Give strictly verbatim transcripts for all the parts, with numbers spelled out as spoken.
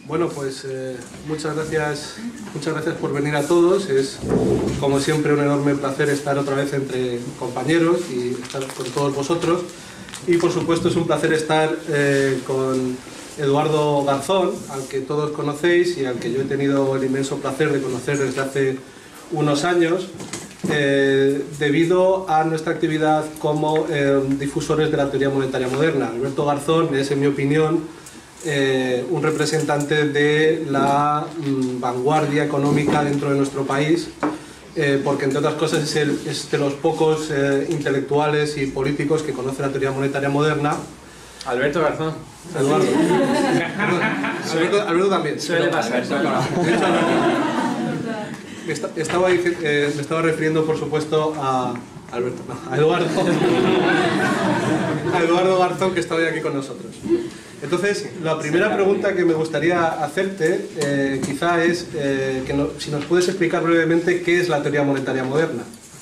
Bueno, pues eh, muchas gracias, muchas gracias por venir a todos. Es, como siempre, un enorme placer estar otra vez entre compañeros y estar con todos vosotros. Y, por supuesto, es un placer estar eh, con Eduardo Garzón, al que todos conocéis y al que yo he tenido el inmenso placer de conocer desde hace unos años, eh, debido a nuestra actividad como eh, difusores de la teoría monetaria moderna. Alberto Garzón es, en mi opinión, eh, un representante de la mm, vanguardia económica dentro de nuestro país, eh, porque, entre otras cosas, es, el, es de los pocos eh, intelectuales y políticos que conocen la teoría monetaria moderna. Alberto Garzón. Eduardo. Alberto, Alberto también. Suele pasar. Me, está, estaba, eh, me estaba refiriendo, por supuesto, a Alberto, no, a Eduardo, a Eduardo Garzón, que está hoy aquí con nosotros. Entonces, la primera pregunta que me gustaría hacerte, eh, quizá es eh, que no, si nos puedes explicar brevemente qué es la teoría monetaria moderna.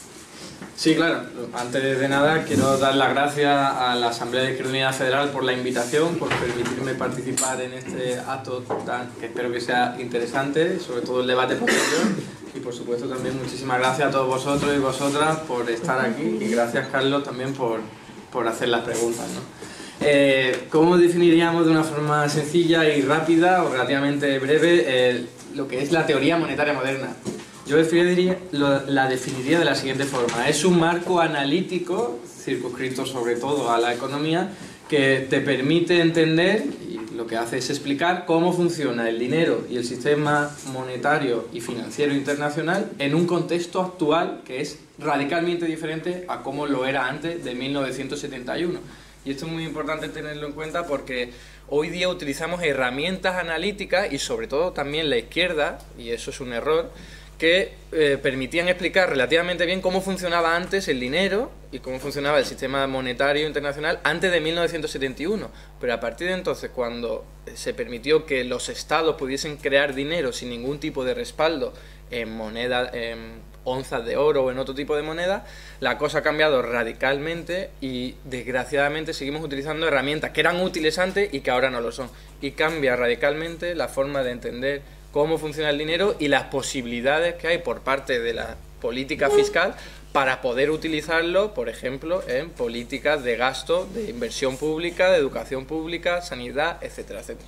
Sí, claro. Antes de nada, quiero dar las gracias a la Asamblea de Izquierda Unida Federal por la invitación, por permitirme participar en este acto tan, que espero que sea interesante, sobre todo el debate posterior. Y, por supuesto, también muchísimas gracias a todos vosotros y vosotras por estar aquí. Y gracias, Carlos, también por, por hacer las preguntas, ¿no? Eh, ¿Cómo definiríamos de una forma sencilla y rápida o relativamente breve eh, lo que es la teoría monetaria moderna? Yo definiría, lo, la definiría de la siguiente forma. Es un marco analítico, circunscrito sobre todo a la economía, que te permite entender, y lo que hace es explicar, cómo funciona el dinero y el sistema monetario y financiero internacional en un contexto actual que es radicalmente diferente a cómo lo era antes de mil novecientos setenta y uno. Y esto es muy importante tenerlo en cuenta porque hoy día utilizamos herramientas analíticas y sobre todo también la izquierda, y eso es un error, que eh, permitían explicar relativamente bien cómo funcionaba antes el dinero y cómo funcionaba el sistema monetario internacional antes de mil novecientos setenta y uno. Pero a partir de entonces, cuando se permitió que los estados pudiesen crear dinero sin ningún tipo de respaldo en moneda, en onzas de oro o en otro tipo de moneda, la cosa ha cambiado radicalmente y desgraciadamente seguimos utilizando herramientas que eran útiles antes y que ahora no lo son. Y cambia radicalmente la forma de entender cómo funciona el dinero y las posibilidades que hay por parte de la política fiscal para poder utilizarlo, por ejemplo, en políticas de gasto, de inversión pública, de educación pública, sanidad, etcétera, etcétera.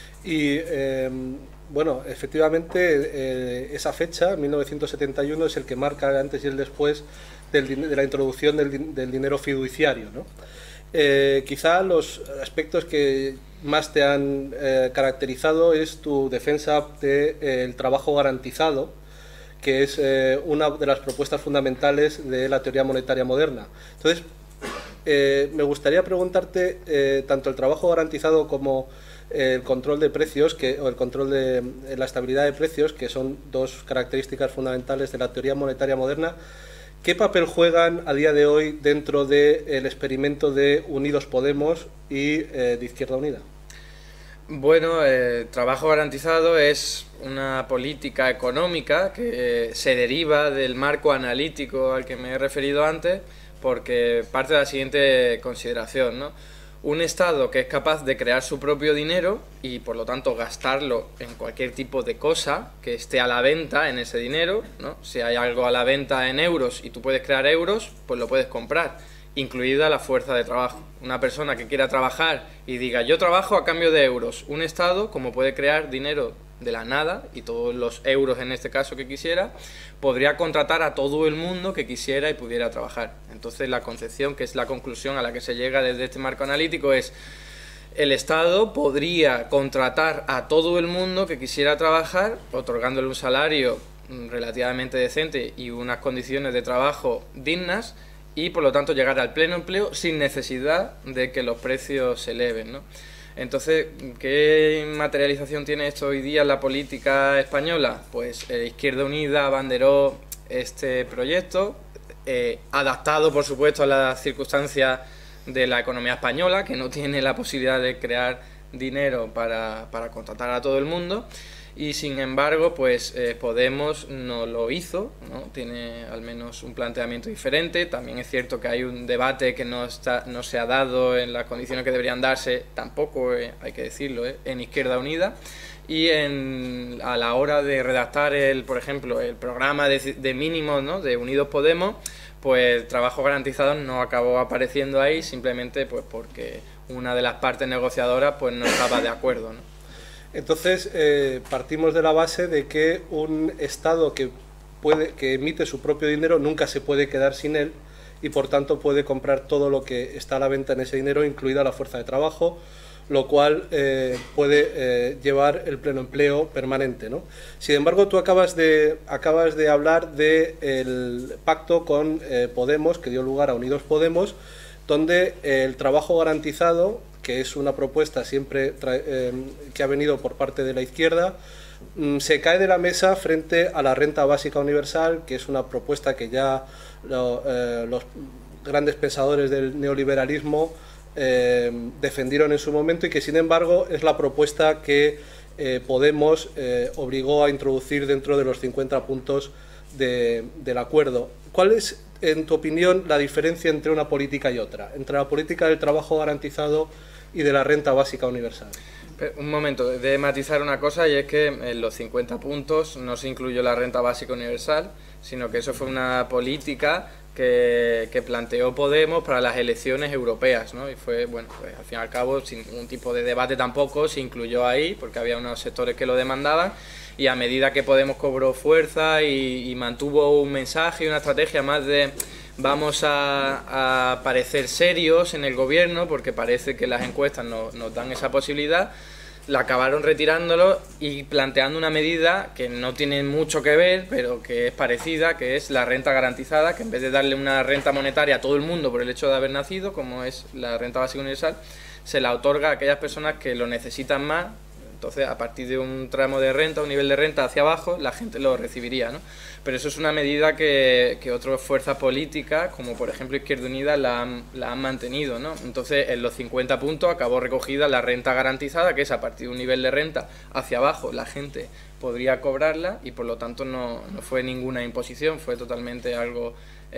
Y, eh, bueno, efectivamente, eh, esa fecha, mil novecientos setenta y uno, es el que marca el antes y el después del, de la introducción del, del dinero fiduciario, ¿no? Eh, quizá los aspectos que más te han eh, caracterizado es tu defensa del eh, trabajo garantizado, que es eh, una de las propuestas fundamentales de la teoría monetaria moderna. Entonces, eh, me gustaría preguntarte eh, tanto el trabajo garantizado como el control de precios, que, o el control de la estabilidad de precios, que son dos características fundamentales de la teoría monetaria moderna. ¿Qué papel juegan a día de hoy dentro del experimento de Unidos Podemos y eh, de Izquierda Unida? Bueno, el eh, trabajo garantizado es una política económica que eh, se deriva del marco analítico al que me he referido antes, porque parte de la siguiente consideración, ¿no? Un Estado que es capaz de crear su propio dinero y por lo tanto gastarlo en cualquier tipo de cosa que esté a la venta en ese dinero, ¿no? Si hay algo a la venta en euros y tú puedes crear euros, pues lo puedes comprar, incluida la fuerza de trabajo. Una persona que quiera trabajar y diga yo trabajo a cambio de euros, un Estado, como puede crear dinero de la nada, y todos los euros en este caso que quisiera, podría contratar a todo el mundo que quisiera y pudiera trabajar. Entonces la concepción, que es la conclusión a la que se llega desde este marco analítico, es el Estado podría contratar a todo el mundo que quisiera trabajar, otorgándole un salario relativamente decente y unas condiciones de trabajo dignas, y por lo tanto llegar al pleno empleo sin necesidad de que los precios se eleven, ¿no? Entonces, ¿qué materialización tiene esto hoy día en la política española? Pues eh, Izquierda Unida abanderó este proyecto, eh, adaptado por supuesto a las circunstancias de la economía española, que no tiene la posibilidad de crear dinero para, para contratar a todo el mundo, y sin embargo pues eh, Podemos no lo hizo, ¿no? Tiene al menos un planteamiento diferente. También es cierto que hay un debate que no, está, no se ha dado en las condiciones que deberían darse, tampoco eh, hay que decirlo, eh, en Izquierda Unida, y en, a la hora de redactar, el, por ejemplo, el programa de, de mínimos, ¿no?, de Unidos Podemos, pues el trabajo garantizado no acabó apareciendo ahí, simplemente pues porque una de las partes negociadoras pues no estaba de acuerdo, ¿no? Entonces, eh, partimos de la base de que un Estado que, puede, que emite su propio dinero nunca se puede quedar sin él y por tanto puede comprar todo lo que está a la venta en ese dinero, incluida la fuerza de trabajo, lo cual eh, puede eh, llevar el pleno empleo permanente, ¿no? Sin embargo, tú acabas de, acabas de hablar del pacto con eh, Podemos, que dio lugar a Unidos Podemos, donde eh, el trabajo garantizado, que es una propuesta siempre eh, que ha venido por parte de la izquierda, mmm, se cae de la mesa frente a la renta básica universal, que es una propuesta que ya lo, eh, los grandes pensadores del neoliberalismo Eh, defendieron en su momento y que sin embargo es la propuesta que eh, Podemos eh, obligó a introducir dentro de los cincuenta puntos de, del acuerdo. ¿Cuál es, en tu opinión, la diferencia entre una política y otra? Entre la política del trabajo garantizado y de la renta básica universal. Un momento, de matizar una cosa, y es que en los cincuenta puntos no se incluyó la renta básica universal, sino que eso fue una política que, que planteó Podemos para las elecciones europeas, ¿no? Y fue, bueno, pues al fin y al cabo, sin ningún tipo de debate tampoco, se incluyó ahí, porque había unos sectores que lo demandaban, y a medida que Podemos cobró fuerza y, y mantuvo un mensaje y una estrategia más de vamos a, a parecer serios en el gobierno, porque parece que las encuestas no, nos dan esa posibilidad, la acabaron retirándolo y planteando una medida que no tiene mucho que ver, pero que es parecida, que es la renta garantizada, que en vez de darle una renta monetaria a todo el mundo por el hecho de haber nacido, como es la renta básica universal, se la otorga a aquellas personas que lo necesitan más. Entonces, a partir de un tramo de renta, un nivel de renta hacia abajo, la gente lo recibiría, ¿no? Pero eso es una medida que, que otras fuerzas políticas, como por ejemplo Izquierda Unida, la han, la han mantenido, ¿no? Entonces, en los cincuenta puntos acabó recogida la renta garantizada, que es a partir de un nivel de renta hacia abajo, la gente podría cobrarla y por lo tanto no, no fue ninguna imposición, fue totalmente algo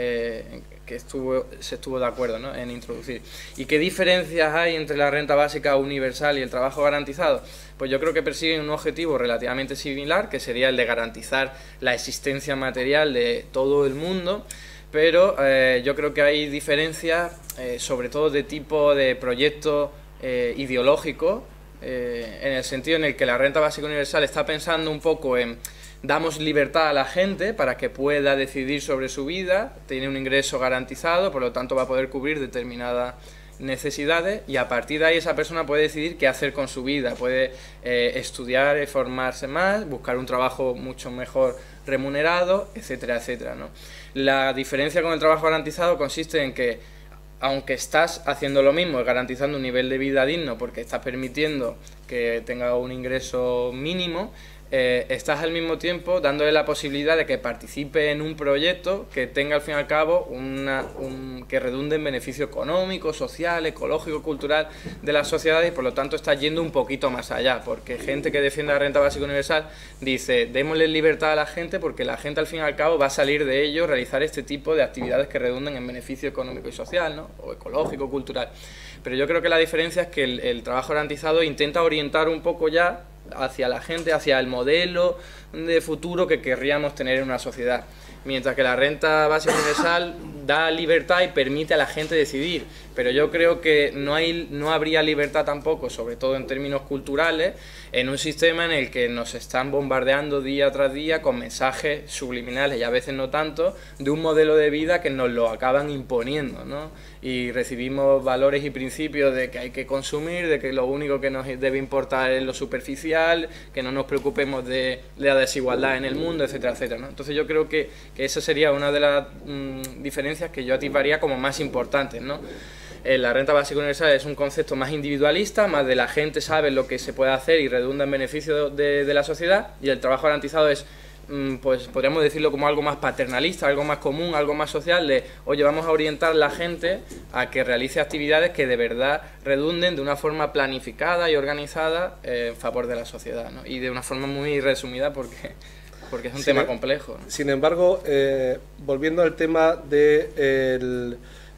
eh, que estuvo, se estuvo de acuerdo, ¿no?, en introducir. ¿Y qué diferencias hay entre la renta básica universal y el trabajo garantizado? Pues yo creo que persiguen un objetivo relativamente similar, que sería el de garantizar la existencia material de todo el mundo, pero eh, yo creo que hay diferencias, eh, sobre todo de tipo de proyecto eh, ideológico, eh, en el sentido en el que la renta básica universal está pensando un poco en damos libertad a la gente para que pueda decidir sobre su vida, tiene un ingreso garantizado, por lo tanto va a poder cubrir determinadas necesidades y a partir de ahí esa persona puede decidir qué hacer con su vida, puede eh, estudiar, formarse más, buscar un trabajo mucho mejor remunerado, etcétera, etcétera, ¿no? La diferencia con el trabajo garantizado consiste en que aunque estás haciendo lo mismo, garantizando un nivel de vida digno porque estás permitiendo que tenga un ingreso mínimo, Eh, estás al mismo tiempo dándole la posibilidad de que participe en un proyecto que tenga al fin y al cabo una, un, que redunde en beneficio económico, social, ecológico, cultural de las sociedades y por lo tanto estás yendo un poquito más allá, porque gente que defiende la renta básica universal dice démosle libertad a la gente porque la gente al fin y al cabo va a salir de ello realizar este tipo de actividades que redunden en beneficio económico y social, ¿no?, o ecológico, cultural. Pero yo creo que la diferencia es que el, el trabajo garantizado intenta orientar un poco ya hacia la gente, hacia el modelo de futuro que querríamos tener en una sociedad, mientras que la renta básica universal da libertad y permite a la gente decidir, pero yo creo que no hay, no habría libertad tampoco, sobre todo en términos culturales, en un sistema en el que nos están bombardeando día tras día con mensajes subliminales y a veces no tanto, de un modelo de vida que nos lo acaban imponiendo, ¿no? Y recibimos valores y principios de que hay que consumir, de que lo único que nos debe importar es lo superficial, que no nos preocupemos de, de la desigualdad en el mundo, etcétera, etcétera, ¿no? Entonces yo creo que, que esa sería una de las mmm, diferencias que yo atiparía como más importantes, ¿no? Eh, la renta básica universal es un concepto más individualista, más de la gente sabe lo que se puede hacer y redunda en beneficio de, de la sociedad, y el trabajo garantizado es, pues podríamos decirlo como algo más paternalista, algo más común, algo más social, de oye, vamos a orientar a la gente a que realice actividades que de verdad redunden de una forma planificada y organizada eh, en favor de la sociedad, ¿no? Y de una forma muy resumida porque, porque es un sin tema complejo, ¿no? Sin embargo, eh, volviendo al tema de el,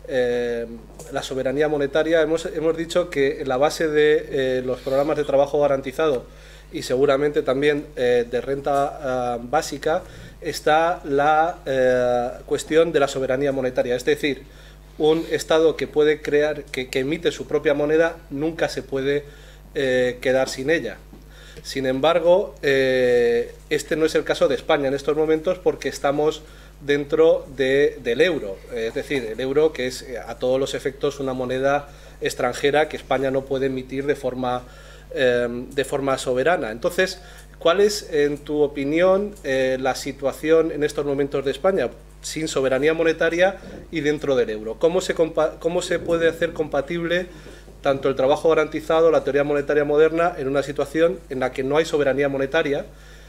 eh, la soberanía monetaria, hemos, hemos dicho que la base de eh, los programas de trabajo garantizado y seguramente también eh, de renta uh, básica, está la eh, cuestión de la soberanía monetaria. Es decir, un Estado que puede crear, que, que emite su propia moneda, nunca se puede eh, quedar sin ella. Sin embargo, eh, este no es el caso de España en estos momentos, porque estamos dentro de, del euro, es decir, el euro, que es a todos los efectos una moneda extranjera que España no puede emitir de forma, eh, de forma soberana. Entonces, ¿cuál es, en tu opinión, eh, la situación en estos momentos de España sin soberanía monetaria y dentro del euro? ¿Cómo se, cómo se puede hacer compatible tanto el trabajo garantizado, la teoría monetaria moderna, en una situación en la que no hay soberanía monetaria,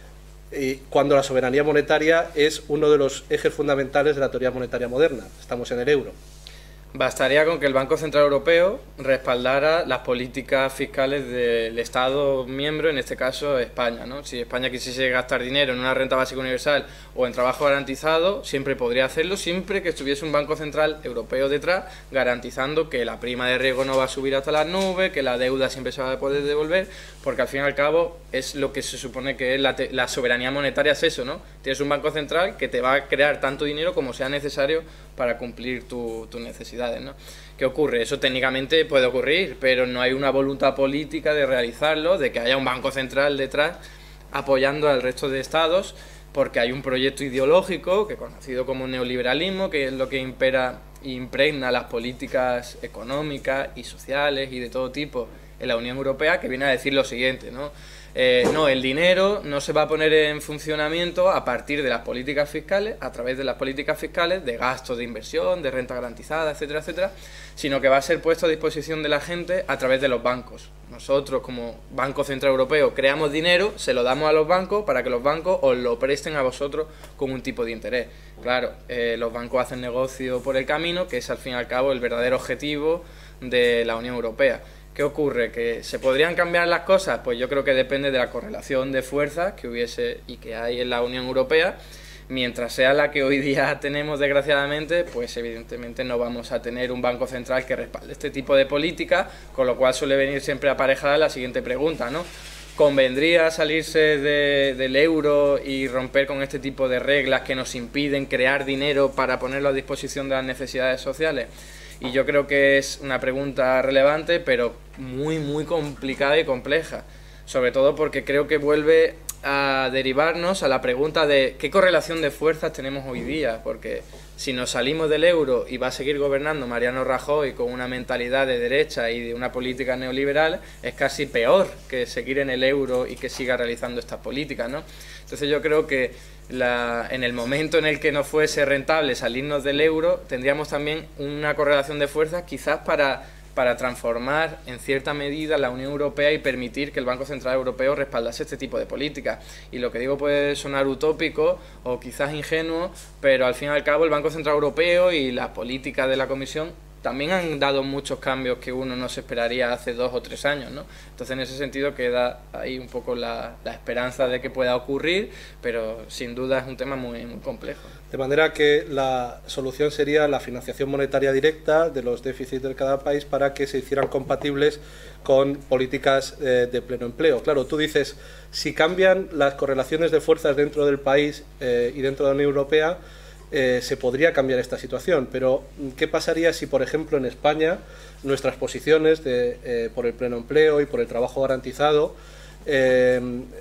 y cuando la soberanía monetaria es uno de los ejes fundamentales de la teoría monetaria moderna? Estamos en el euro. Bastaría con que el Banco Central Europeo respaldara las políticas fiscales del Estado miembro, en este caso España, ¿no? Si España quisiese gastar dinero en una renta básica universal o en trabajo garantizado, siempre podría hacerlo, siempre que estuviese un Banco Central Europeo detrás, garantizando que la prima de riesgo no va a subir hasta las nubes, que la deuda siempre se va a poder devolver, porque al fin y al cabo es lo que se supone que es la, la soberanía monetaria, es eso, ¿no? Tienes un Banco Central que te va a crear tanto dinero como sea necesario para cumplir tus tu necesidades, ¿no? ¿Qué ocurre? Eso técnicamente puede ocurrir, pero no hay una voluntad política de realizarlo, de que haya un Banco Central detrás apoyando al resto de estados, porque hay un proyecto ideológico, que conocido como neoliberalismo, que es lo que impera impregna las políticas económicas y sociales y de todo tipo en la Unión Europea, que viene a decir lo siguiente, ¿no? Eh, no, el dinero no se va a poner en funcionamiento a partir de las políticas fiscales, a través de las políticas fiscales de gastos de inversión, de renta garantizada, etcétera, etcétera, sino que va a ser puesto a disposición de la gente a través de los bancos. Nosotros, como Banco Central Europeo, creamos dinero, se lo damos a los bancos para que los bancos os lo presten a vosotros con un tipo de interés. Claro, eh, los bancos hacen negocio por el camino, que es al fin y al cabo el verdadero objetivo de la Unión Europea. ¿Qué ocurre? ¿Que se podrían cambiar las cosas? Pues yo creo que depende de la correlación de fuerzas que hubiese y que hay en la Unión Europea. Mientras sea la que hoy día tenemos, desgraciadamente, pues evidentemente no vamos a tener un Banco Central que respalde este tipo de políticas, con lo cual suele venir siempre aparejada la siguiente pregunta, ¿no? ¿Convendría salirse de, del euro y romper con este tipo de reglas que nos impiden crear dinero para ponerlo a disposición de las necesidades sociales? Y yo creo que es una pregunta relevante, pero muy, muy complicada y compleja. Sobre todo porque creo que vuelve a derivarnos a la pregunta de qué correlación de fuerzas tenemos hoy día. Porque si nos salimos del euro y va a seguir gobernando Mariano Rajoy con una mentalidad de derecha y de una política neoliberal, es casi peor que seguir en el euro y que siga realizando estas políticas, ¿no? Entonces yo creo que la, en el momento en el que no fuese rentable salirnos del euro, tendríamos también una correlación de fuerzas quizás para, para transformar en cierta medida la Unión Europea y permitir que el Banco Central Europeo respaldase este tipo de políticas. Y lo que digo puede sonar utópico o quizás ingenuo, pero al fin y al cabo el Banco Central Europeo y las políticas de la Comisión también han dado muchos cambios que uno no se esperaría hace dos o tres años, ¿no? Entonces, en ese sentido queda ahí un poco la, la esperanza de que pueda ocurrir, pero sin duda es un tema muy, muy complejo. De manera que la solución sería la financiación monetaria directa de los déficits de cada país para que se hicieran compatibles con políticas eh, de pleno empleo. Claro, tú dices, si cambian las correlaciones de fuerzas dentro del país eh, y dentro de la Unión Europea, Eh, se podría cambiar esta situación, pero ¿qué pasaría si, por ejemplo, en España nuestras posiciones de, eh, por el pleno empleo y por el trabajo garantizado eh,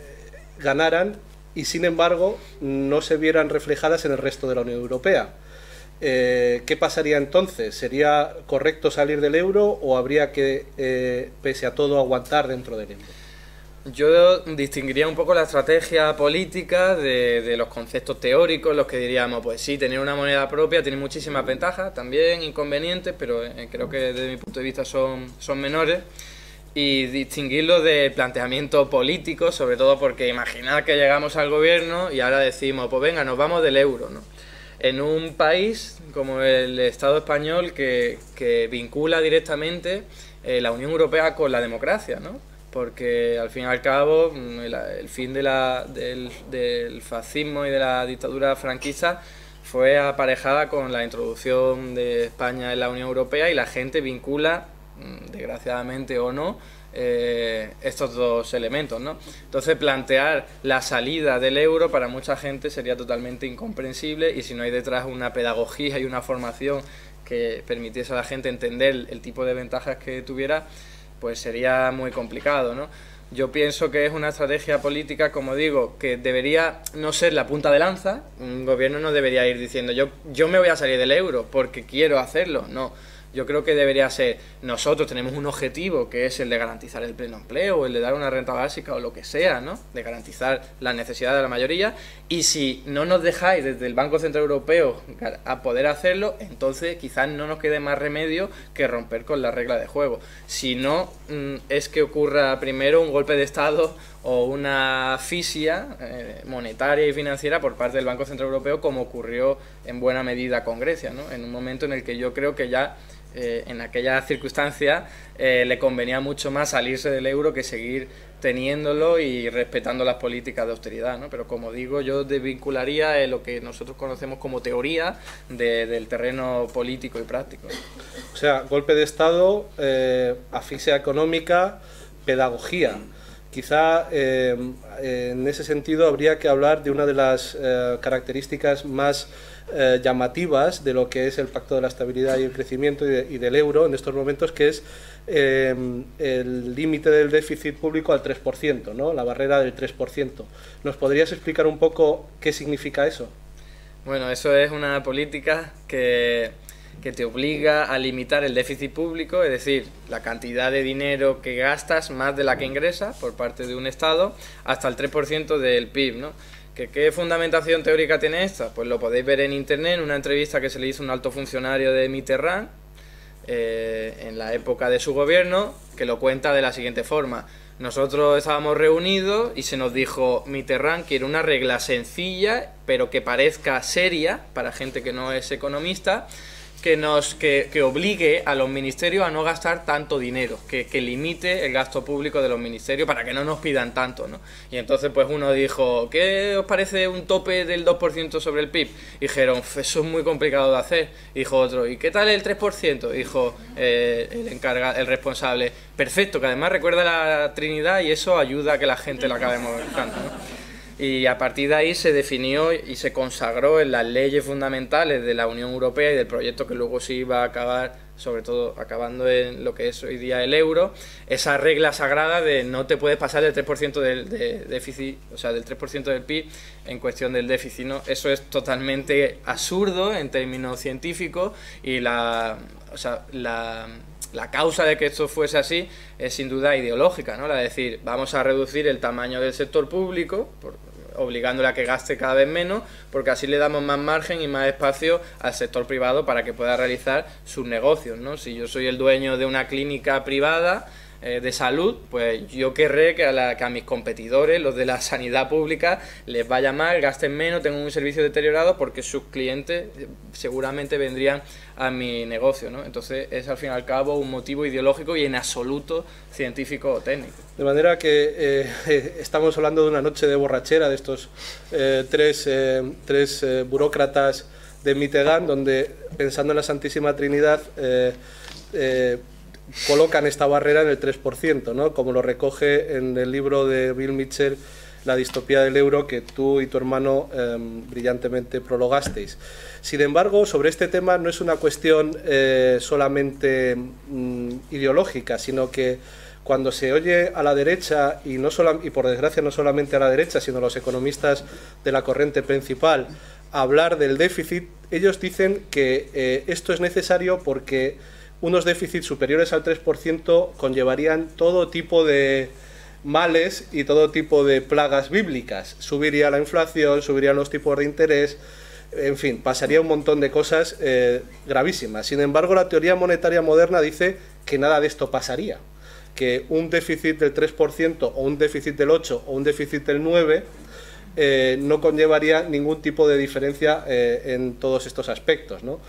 ganaran y, sin embargo, no se vieran reflejadas en el resto de la Unión Europea? Eh, ¿Qué pasaría entonces? ¿Sería correcto salir del euro o habría que, eh, pese a todo, aguantar dentro del euro? Yo distinguiría un poco la estrategia política de, de los conceptos teóricos, los que diríamos, pues sí, tener una moneda propia tiene muchísimas ventajas, también inconvenientes, pero eh, creo que desde mi punto de vista son, son menores. Y distinguirlo del planteamiento político, sobre todo porque imaginad que llegamos al gobierno y ahora decimos, pues venga, nos vamos del euro, ¿no? En un país como el Estado español que, que vincula directamente eh, la Unión Europea con la democracia, ¿no? Porque al fin y al cabo el, el fin de la, del, del fascismo y de la dictadura franquista fue aparejada con la introducción de España en la Unión Europea y la gente vincula, desgraciadamente o no, eh, estos dos elementos, ¿no? Entonces plantear la salida del euro para mucha gente sería totalmente incomprensible, y si no hay detrás una pedagogía y una formación que permitiese a la gente entender el tipo de ventajas que tuviera, pues sería muy complicado, ¿no? Yo pienso que es una estrategia política, como digo, que debería no ser la punta de lanza. Un gobierno no debería ir diciendo yo, yo me voy a salir del euro porque quiero hacerlo, no. Yo creo que debería ser, nosotros tenemos un objetivo que es el de garantizar el pleno empleo, o el de dar una renta básica o lo que sea, ¿no? De garantizar las necesidades de la mayoría, y si no nos dejáis desde el Banco Central Europeo a poder hacerlo, entonces quizás no nos quede más remedio que romper con la regla de juego. Si no, es que ocurra primero un golpe de Estado o una asfixia eh, monetaria y financiera por parte del Banco Central Europeo, como ocurrió en buena medida con Grecia, ¿no? En un momento en el que yo creo que ya eh, en aquella circunstancia eh, le convenía mucho más salirse del euro que seguir teniéndolo y respetando las políticas de austeridad, ¿no? Pero como digo, yo desvincularía eh, lo que nosotros conocemos como teoría de, del terreno político y práctico. O sea, golpe de Estado, eh, asfixia económica, pedagogía. Quizá eh, en ese sentido habría que hablar de una de las eh, características más eh, llamativas de lo que es el Pacto de la Estabilidad y el Crecimiento y, de, y del euro en estos momentos, que es eh, el límite del déficit público al tres por ciento, ¿no? La barrera del tres por ciento. ¿Nos podrías explicar un poco qué significa eso? Bueno, eso es una política que... que te obliga a limitar el déficit público, es decir, la cantidad de dinero que gastas más de la que ingresas por parte de un Estado, hasta el tres por ciento del P I B, ¿no? ¿Que ¿Qué fundamentación teórica tiene esta? Pues lo podéis ver en internet, en una entrevista que se le hizo a un alto funcionario de Mitterrand, eh, en la época de su gobierno, que lo cuenta de la siguiente forma. Nosotros estábamos reunidos y se nos dijo: Mitterrand quiere una regla sencilla, pero que parezca seria, para gente que no es economista, que nos que, que obligue a los ministerios a no gastar tanto dinero, que, que limite el gasto público de los ministerios para que no nos pidan tanto, ¿no? Y entonces pues uno dijo: ¿qué os parece un tope del dos por ciento sobre el P I B? Y dijeron: eso es muy complicado de hacer. Y dijo otro: ¿y qué tal el tres por ciento? Dijo eh, el, encarga, el responsable: perfecto, que además recuerda la Trinidad y eso ayuda a que la gente la acabe movilizando, ¿no? Y a partir de ahí se definió y se consagró en las leyes fundamentales de la Unión Europea y del proyecto que luego se iba a acabar, sobre todo acabando en lo que es hoy día el euro, esa regla sagrada de no te puedes pasar del tres por ciento del de déficit, o sea, del tres por ciento del P I B en cuestión del déficit, ¿no? Eso es totalmente absurdo en términos científicos, y la, o sea, la, la causa de que esto fuese así es sin duda ideológica, ¿no? La de decir, vamos a reducir el tamaño del sector público, por, obligándole a que gaste cada vez menos, porque así le damos más margen y más espacio al sector privado para que pueda realizar sus negocios, ¿no? Si yo soy el dueño de una clínica privada eh, de salud, pues yo querré que a, la, que a mis competidores, los de la sanidad pública, les vaya mal, gasten menos, tengan un servicio deteriorado, porque sus clientes seguramente vendrían a mi negocio, ¿no? Entonces es al fin y al cabo un motivo ideológico y en absoluto científico o técnico. De manera que eh, estamos hablando de una noche de borrachera de estos eh, tres, eh, tres eh, burócratas de Mitterrand, donde, pensando en la Santísima Trinidad, eh, eh, colocan esta barrera en el tres por ciento, ¿no? Como lo recoge en el libro de Bill Mitchell, La distopía del euro, que tú y tu hermano eh, brillantemente prologasteis. Sin embargo, sobre este tema no es una cuestión eh, solamente mm, ideológica, sino que cuando se oye a la derecha, y, no solo, y por desgracia no solamente a la derecha, sino a los economistas de la corriente principal, hablar del déficit, ellos dicen que eh, esto es necesario porque unos déficits superiores al tres por ciento conllevarían todo tipo de males y todo tipo de plagas bíblicas. Subiría la inflación, subirían los tipos de interés, en fin, pasaría un montón de cosas eh, gravísimas. Sin embargo, la teoría monetaria moderna dice que nada de esto pasaría, que un déficit del tres por ciento o un déficit del ocho por ciento o un déficit del nueve por ciento eh, no conllevaría ningún tipo de diferencia eh, en todos estos aspectos, ¿no?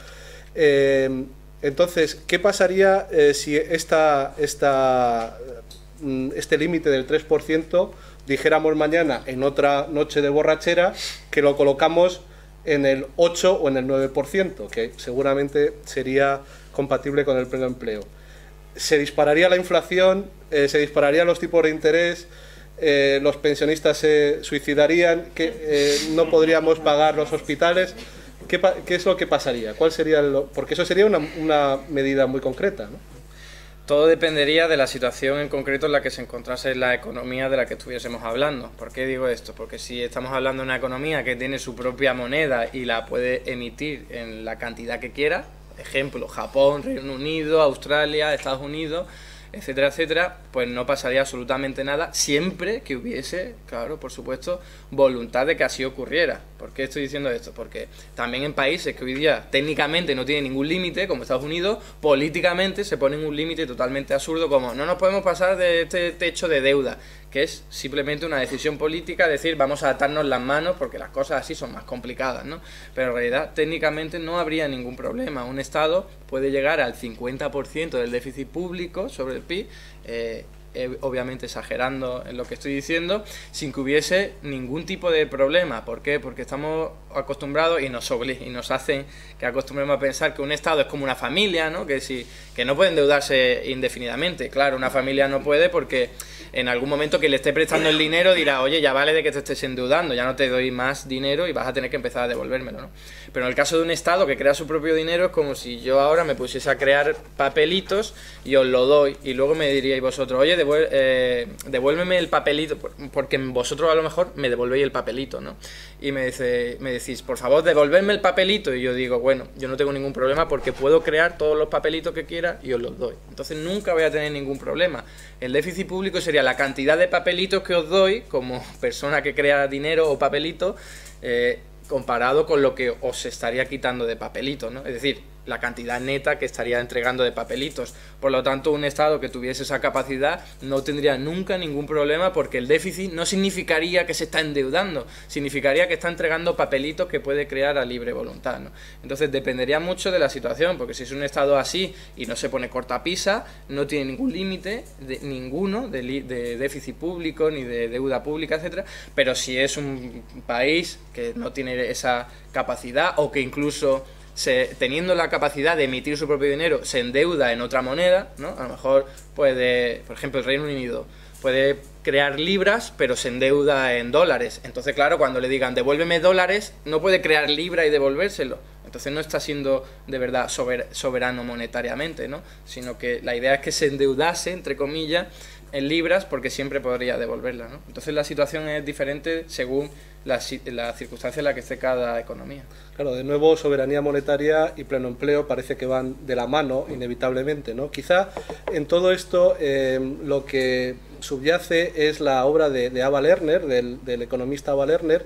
Eh, entonces, ¿qué pasaría eh, si esta, esta, este límite del tres por ciento dijéramos mañana, en otra noche de borrachera, que lo colocamos en el ocho o en el nueve por ciento, que seguramente sería compatible con el pleno empleo? se dispararía la inflación, eh, se dispararían los tipos de interés, eh, los pensionistas se suicidarían, que eh, no podríamos pagar los hospitales. ¿Qué, ¿Qué es lo que pasaría? ¿Cuál sería el, porque eso sería una, una medida muy concreta, ¿no? Todo dependería de la situación en concreto en la que se encontrase la economía de la que estuviésemos hablando. ¿Por qué digo esto? Porque si estamos hablando de una economía que tiene su propia moneda y la puede emitir en la cantidad que quiera, ejemplo, Japón, Reino Unido, Australia, Estados Unidos, etcétera, etcétera, pues no pasaría absolutamente nada, siempre que hubiese, claro, por supuesto, voluntad de que así ocurriera. ¿Por qué estoy diciendo esto? Porque también en países que hoy día técnicamente no tienen ningún límite, como Estados Unidos, políticamente se ponen un límite totalmente absurdo, como no nos podemos pasar de este techo de deuda, que es simplemente una decisión política, decir vamos a atarnos las manos porque las cosas así son más complicadas, ¿no? Pero en realidad técnicamente no habría ningún problema. Un Estado puede llegar al cincuenta por ciento del déficit público sobre el P I B, eh, eh, obviamente exagerando en lo que estoy diciendo, sin que hubiese ningún tipo de problema. ¿Por qué? Porque estamos acostumbrados y nos obligan y nos hacen que acostumbremos a pensar que un Estado es como una familia, ¿no? Que, si, que no puede endeudarse indefinidamente. Claro, una familia no puede porque en algún momento que le esté prestando el dinero dirá, oye, ya vale de que te estés endeudando, ya no te doy más dinero y vas a tener que empezar a devolvérmelo, ¿no? Pero en el caso de un Estado que crea su propio dinero es como si yo ahora me pusiese a crear papelitos y os lo doy y luego me diríais vosotros, oye, devuel eh, devuélveme el papelito, porque vosotros a lo mejor me devolvéis el papelito, ¿no? Y me, dice, me decís, por favor, devolverme el papelito, y yo digo, bueno, yo no tengo ningún problema porque puedo crear todos los papelitos que quiera y os los doy. Entonces nunca voy a tener ningún problema. El déficit público sería la cantidad de papelitos que os doy como persona que crea dinero o papelitos, eh, comparado con lo que os estaría quitando de papelitos, ¿no? Es decir, la cantidad neta que estaría entregando de papelitos. Por lo tanto, un Estado que tuviese esa capacidad no tendría nunca ningún problema, porque el déficit no significaría que se está endeudando, significaría que está entregando papelitos que puede crear a libre voluntad, ¿no? Entonces dependería mucho de la situación, porque si es un Estado así y no se pone cortapisa, no tiene ningún límite, de, ninguno, de, de déficit público, ni de deuda pública, etcétera. Pero si es un país que no tiene esa capacidad, o que incluso Se, teniendo la capacidad de emitir su propio dinero, se endeuda en otra moneda, ¿no? A lo mejor puede, por ejemplo, el Reino Unido puede crear libras, pero se endeuda en dólares. Entonces, claro, cuando le digan devuélveme dólares, no puede crear libra y devolvérselo. Entonces no está siendo de verdad sober, soberano monetariamente, ¿no? Sino que la idea es que se endeudase, entre comillas, en libras, porque siempre podría devolverla, ¿no? Entonces la situación es diferente según la, la circunstancia en la que esté cada economía. Claro, de nuevo, soberanía monetaria y pleno empleo parece que van de la mano, inevitablemente, ¿no? Quizá en todo esto eh, lo que subyace es la obra de, de Ava Lerner, del, del economista Ava Lerner,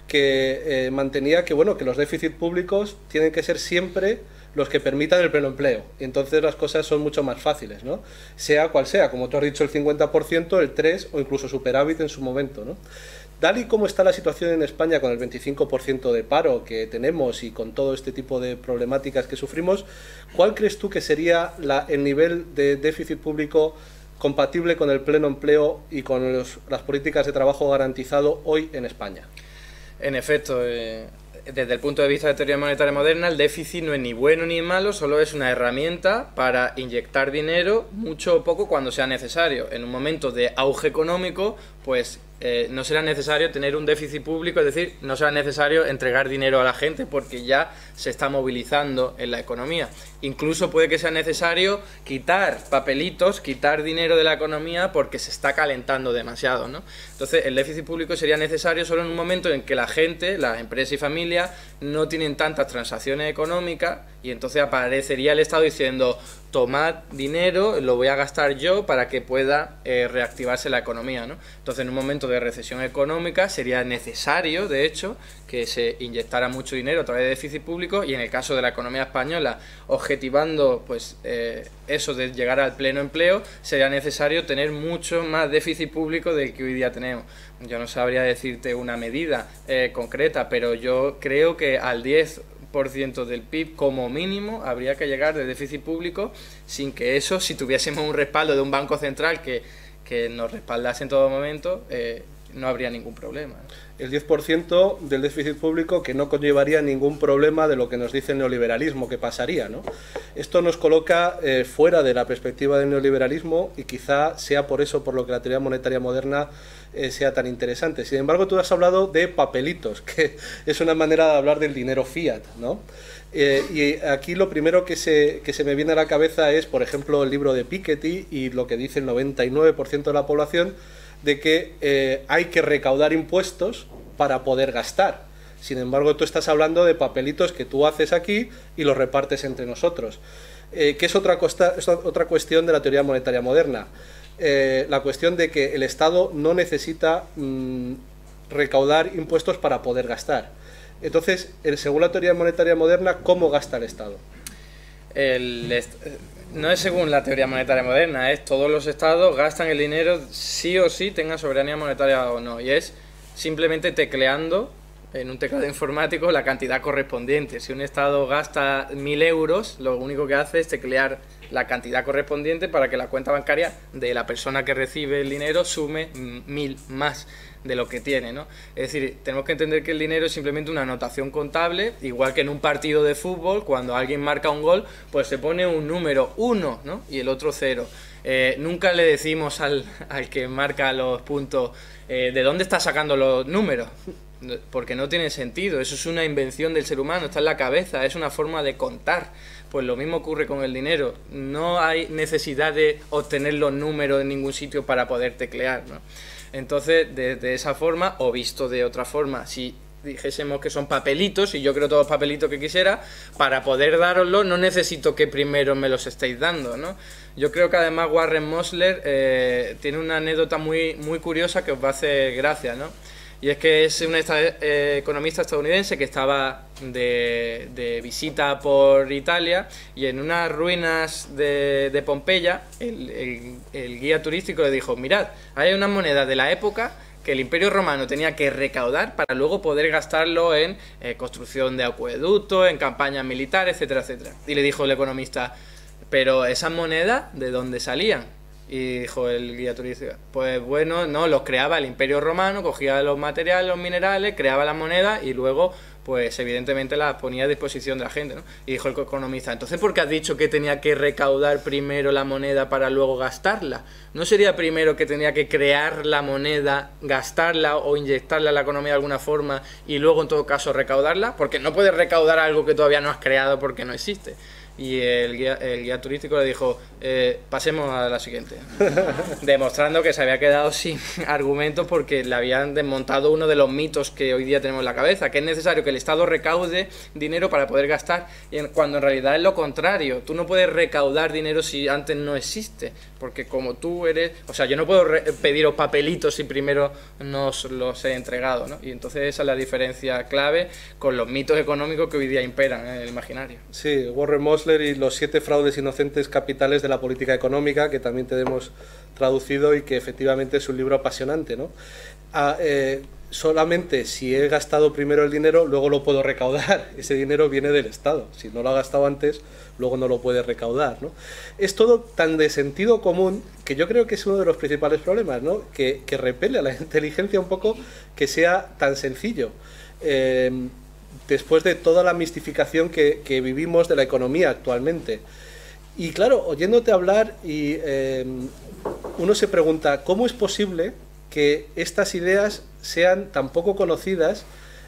que eh, mantenía que, bueno, que los déficits públicos tienen que ser siempre los que permitan el pleno empleo. Y entonces las cosas son mucho más fáciles, ¿no? Sea cual sea, como tú has dicho, el cincuenta por ciento, el tres por ciento o incluso superávit en su momento, ¿no? Tal y como está la situación en España con el veinticinco por ciento de paro que tenemos y con todo este tipo de problemáticas que sufrimos, ¿cuál crees tú que sería la, el nivel de déficit público compatible con el pleno empleo y con los, las políticas de trabajo garantizado hoy en España? En efecto, eh, desde el punto de vista de teoría monetaria moderna, el déficit no es ni bueno ni malo, solo es una herramienta para inyectar dinero mucho o poco cuando sea necesario. En un momento de auge económico, pues eh, no será necesario tener un déficit público, es decir, no será necesario entregar dinero a la gente porque ya se está movilizando en la economía. Incluso puede que sea necesario quitar papelitos, quitar dinero de la economía porque se está calentando demasiado, ¿no? Entonces el déficit público sería necesario solo en un momento en que la gente, las empresas y familias no tienen tantas transacciones económicas, y entonces aparecería el Estado diciendo, tomad dinero, lo voy a gastar yo para que pueda eh, reactivarse la economía, ¿no? Entonces en un momento de recesión económica sería necesario, de hecho, que se inyectara mucho dinero a través de déficit público, y en el caso de la economía española, objetivando pues eh, eso de llegar al pleno empleo, sería necesario tener mucho más déficit público del que hoy día tenemos. Yo no sabría decirte una medida eh, concreta, pero yo creo que al diez por ciento del P I B como mínimo habría que llegar de déficit público, sin que eso, si tuviésemos un respaldo de un banco central que, que nos respaldase en todo momento, eh, no habría ningún problema. El diez por ciento del déficit público que no conllevaría ningún problema de lo que nos dice el neoliberalismo que pasaría, ¿no? Esto nos coloca eh, fuera de la perspectiva del neoliberalismo y quizá sea por eso por lo que la teoría monetaria moderna eh, sea tan interesante. Sin embargo, tú has hablado de papelitos, que es una manera de hablar del dinero fiat, ¿no? Eh, y aquí lo primero que se, que se me viene a la cabeza es, por ejemplo, el libro de Piketty y lo que dice el noventa y nueve por ciento de la población, de que eh, hay que recaudar impuestos para poder gastar. Sin embargo, tú estás hablando de papelitos que tú haces aquí y los repartes entre nosotros. Eh, que es otra, costa, es otra cuestión de la teoría monetaria moderna. Eh, la cuestión de que el Estado no necesita mmm, recaudar impuestos para poder gastar. Entonces, según la teoría monetaria moderna, ¿cómo gasta el Estado? El est no es según la teoría monetaria moderna, es todos los estados gastan el dinero sí o sí, tengan soberanía monetaria o no, y es simplemente tecleando en un teclado informático la cantidad correspondiente. Si un estado gasta mil euros, lo único que hace es teclear la cantidad correspondiente para que la cuenta bancaria de la persona que recibe el dinero sume mil más de lo que tiene, ¿no? Es decir, tenemos que entender que el dinero es simplemente una anotación contable, igual que en un partido de fútbol, cuando alguien marca un gol, pues se pone un número uno, ¿no? Y el otro cero. Eh, nunca le decimos al, al que marca los puntos eh, ¿de dónde está sacando los números? Porque no tiene sentido, eso es una invención del ser humano, está en la cabeza, es una forma de contar. Pues lo mismo ocurre con el dinero, no hay necesidad de obtener los números en ningún sitio para poder teclear, ¿no? Entonces, de, de esa forma, o visto de otra forma, si dijésemos que son papelitos, y yo creo todos los papelitos que quisiera, para poder daroslos no necesito que primero me los estéis dando, ¿no? Yo creo que además Warren Mosler eh, tiene una anécdota muy, muy curiosa que os va a hacer gracia, ¿no? Y es que es un eh, economista estadounidense que estaba de, de visita por Italia y en unas ruinas de, de Pompeya el, el, el guía turístico le dijo: mirad, hay unas monedas de la época que el Imperio Romano tenía que recaudar para luego poder gastarlo en eh, construcción de acueductos, en campañas militares, etcétera, etcétera. Y le dijo el economista: pero esas monedas, ¿de dónde salían? Y dijo el guía turístico: pues bueno, no, los creaba el Imperio Romano, cogía los materiales, los minerales, creaba las monedas y luego, pues evidentemente las ponía a disposición de la gente, ¿no? Y dijo el economista: entonces, ¿por qué has dicho que tenía que recaudar primero la moneda para luego gastarla? ¿No sería primero que tenía que crear la moneda, gastarla o inyectarla a la economía de alguna forma y luego en todo caso recaudarla? Porque no puedes recaudar algo que todavía no has creado porque no existe. Y el guía, el guía turístico le dijo: eh, pasemos a la siguiente. Demostrando que se había quedado sin argumentos porque le habían desmontado uno de los mitos que hoy día tenemos en la cabeza, que es necesario que el Estado recaude dinero para poder gastar, y en, cuando en realidad es lo contrario. Tú no puedes recaudar dinero si antes no existe, porque como tú eres... O sea, yo no puedo re pediros papelitos si primero no os los he entregado, ¿no? Y entonces esa es la diferencia clave con los mitos económicos que hoy día imperan en el imaginario. Sí, Warren Mosler y los siete fraudes inocentes capitales de la política económica, que también tenemos traducido y que efectivamente es un libro apasionante, ¿no? Ah, eh, solamente si he gastado primero el dinero, luego lo puedo recaudar. Ese dinero viene del Estado. Si no lo ha gastado antes, luego no lo puede recaudar, ¿no? Es todo tan de sentido común que yo creo que es uno de los principales problemas, ¿no? Que, que repele a la inteligencia un poco que sea tan sencillo. Eh, después de toda la mistificación que, que vivimos de la economía actualmente. Y claro, oyéndote hablar, y eh, uno se pregunta, ¿cómo es posible que estas ideas sean tan poco conocidas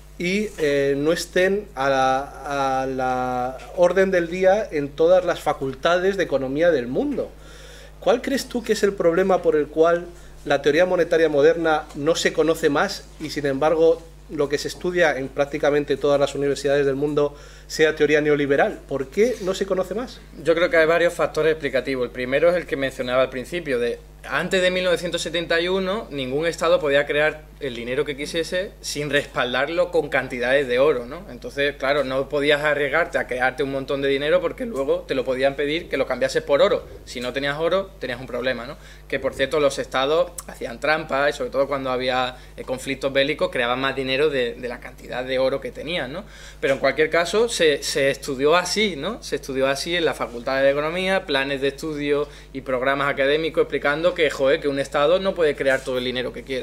y eh, no estén a la, a la orden del día en todas las facultades de economía del mundo? ¿Cuál crees tú que es el problema por el cual la teoría monetaria moderna no se conoce más y sin embargo lo que se estudia en prácticamente todas las universidades del mundo sea teoría neoliberal? ¿Por qué no se conoce más? Yo creo que hay varios factores explicativos. El primero es el que mencionaba al principio, de antes de mil novecientos setenta y uno ningún Estado podía crear el dinero que quisiese sin respaldarlo con cantidades de oro, ¿no? Entonces, claro, no podías arriesgarte a crearte un montón de dinero porque luego te lo podían pedir que lo cambiases por oro. Si no tenías oro, tenías un problema, ¿no? Que, por cierto, los Estados hacían trampa y sobre todo cuando había eh, conflictos bélicos creaban más dinero de, de la cantidad de oro que tenían, ¿no? Pero en cualquier caso se, se estudió así, ¿no? Se estudió así en la Facultad de Economía, planes de estudio y programas académicos explicando que, joder, que un Estado no puede crear todo el dinero que quiera.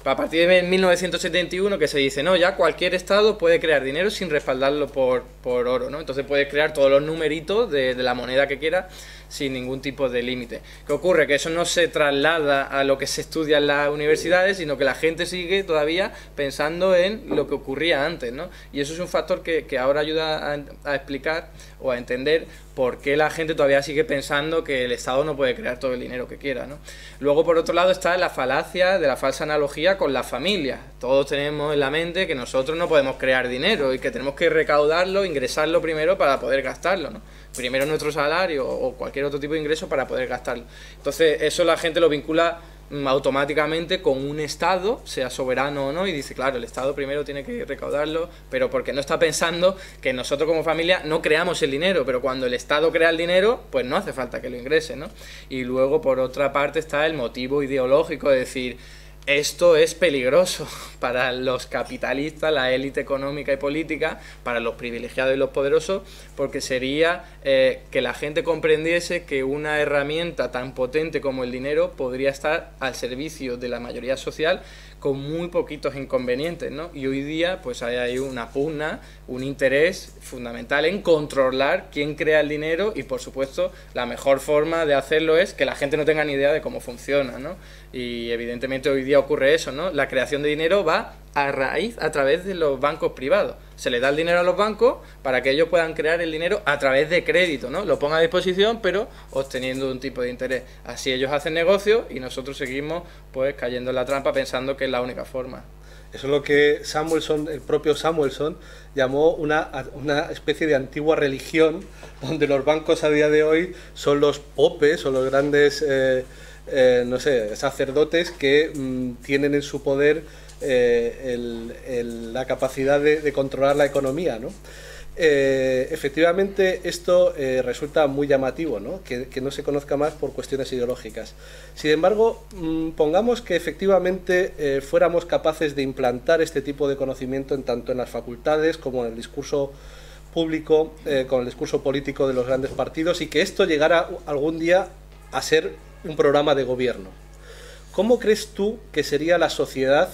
A partir de mil novecientos setenta y uno que se dice, no, ya cualquier Estado puede crear dinero sin respaldarlo por, por oro, ¿no? Entonces puedes crear todos los numeritos de, de la moneda que quieras sin ningún tipo de límite. ¿Qué ocurre? Que eso no se traslada a lo que se estudia en las universidades, sino que la gente sigue todavía pensando en lo que ocurría antes, ¿no? Y eso es un factor que, que ahora ayuda a, a explicar o a entender por qué la gente todavía sigue pensando que el Estado no puede crear todo el dinero que quiera, ¿no? Luego, por otro lado, está la falacia de la falsa analogía con la familia. Todos tenemos en la mente que nosotros no podemos crear dinero y que tenemos que recaudarlo, ingresarlo primero para poder gastarlo, ¿no? Primero nuestro salario o cualquier otro tipo de ingreso para poder gastarlo. Entonces, eso la gente lo vincula automáticamente con un Estado, sea soberano o no, y dice, claro, el Estado primero tiene que recaudarlo, pero porque no está pensando que nosotros como familia no creamos el dinero, pero cuando el Estado crea el dinero, pues no hace falta que lo ingrese, ¿no? Y luego, por otra parte, está el motivo ideológico de decir, esto es peligroso para los capitalistas, la élite económica y política, para los privilegiados y los poderosos, porque sería eh, que la gente comprendiese que una herramienta tan potente como el dinero podría estar al servicio de la mayoría social con muy poquitos inconvenientes, ¿no? Y hoy día pues hay, hay una pugna, un interés fundamental en controlar quién crea el dinero y por supuesto la mejor forma de hacerlo es que la gente no tenga ni idea de cómo funciona, ¿no? Y evidentemente hoy día ocurre eso, ¿no? La creación de dinero va a raíz, a través de los bancos privados. Se le da el dinero a los bancos para que ellos puedan crear el dinero a través de crédito, ¿no? Lo pongan a disposición, pero obteniendo un tipo de interés. Así ellos hacen negocio y nosotros seguimos pues cayendo en la trampa pensando que es la única forma. Eso es lo que Samuelson, el propio Samuelson, llamó una, una especie de antigua religión, donde los bancos a día de hoy son los popes o los grandes, eh, eh, no sé, sacerdotes que mmm, tienen en su poder eh, el, el, la capacidad de, de controlar la economía, ¿no? Eh, efectivamente esto eh, resulta muy llamativo, ¿no? Que, que no se conozca más por cuestiones ideológicas. Sin embargo, mmm, pongamos que efectivamente eh, fuéramos capaces de implantar este tipo de conocimiento en tanto en las facultades como en el discurso público, eh, con el discurso político de los grandes partidos, y que esto llegara algún día a ser un programa de gobierno. ¿Cómo crees tú que sería la sociedad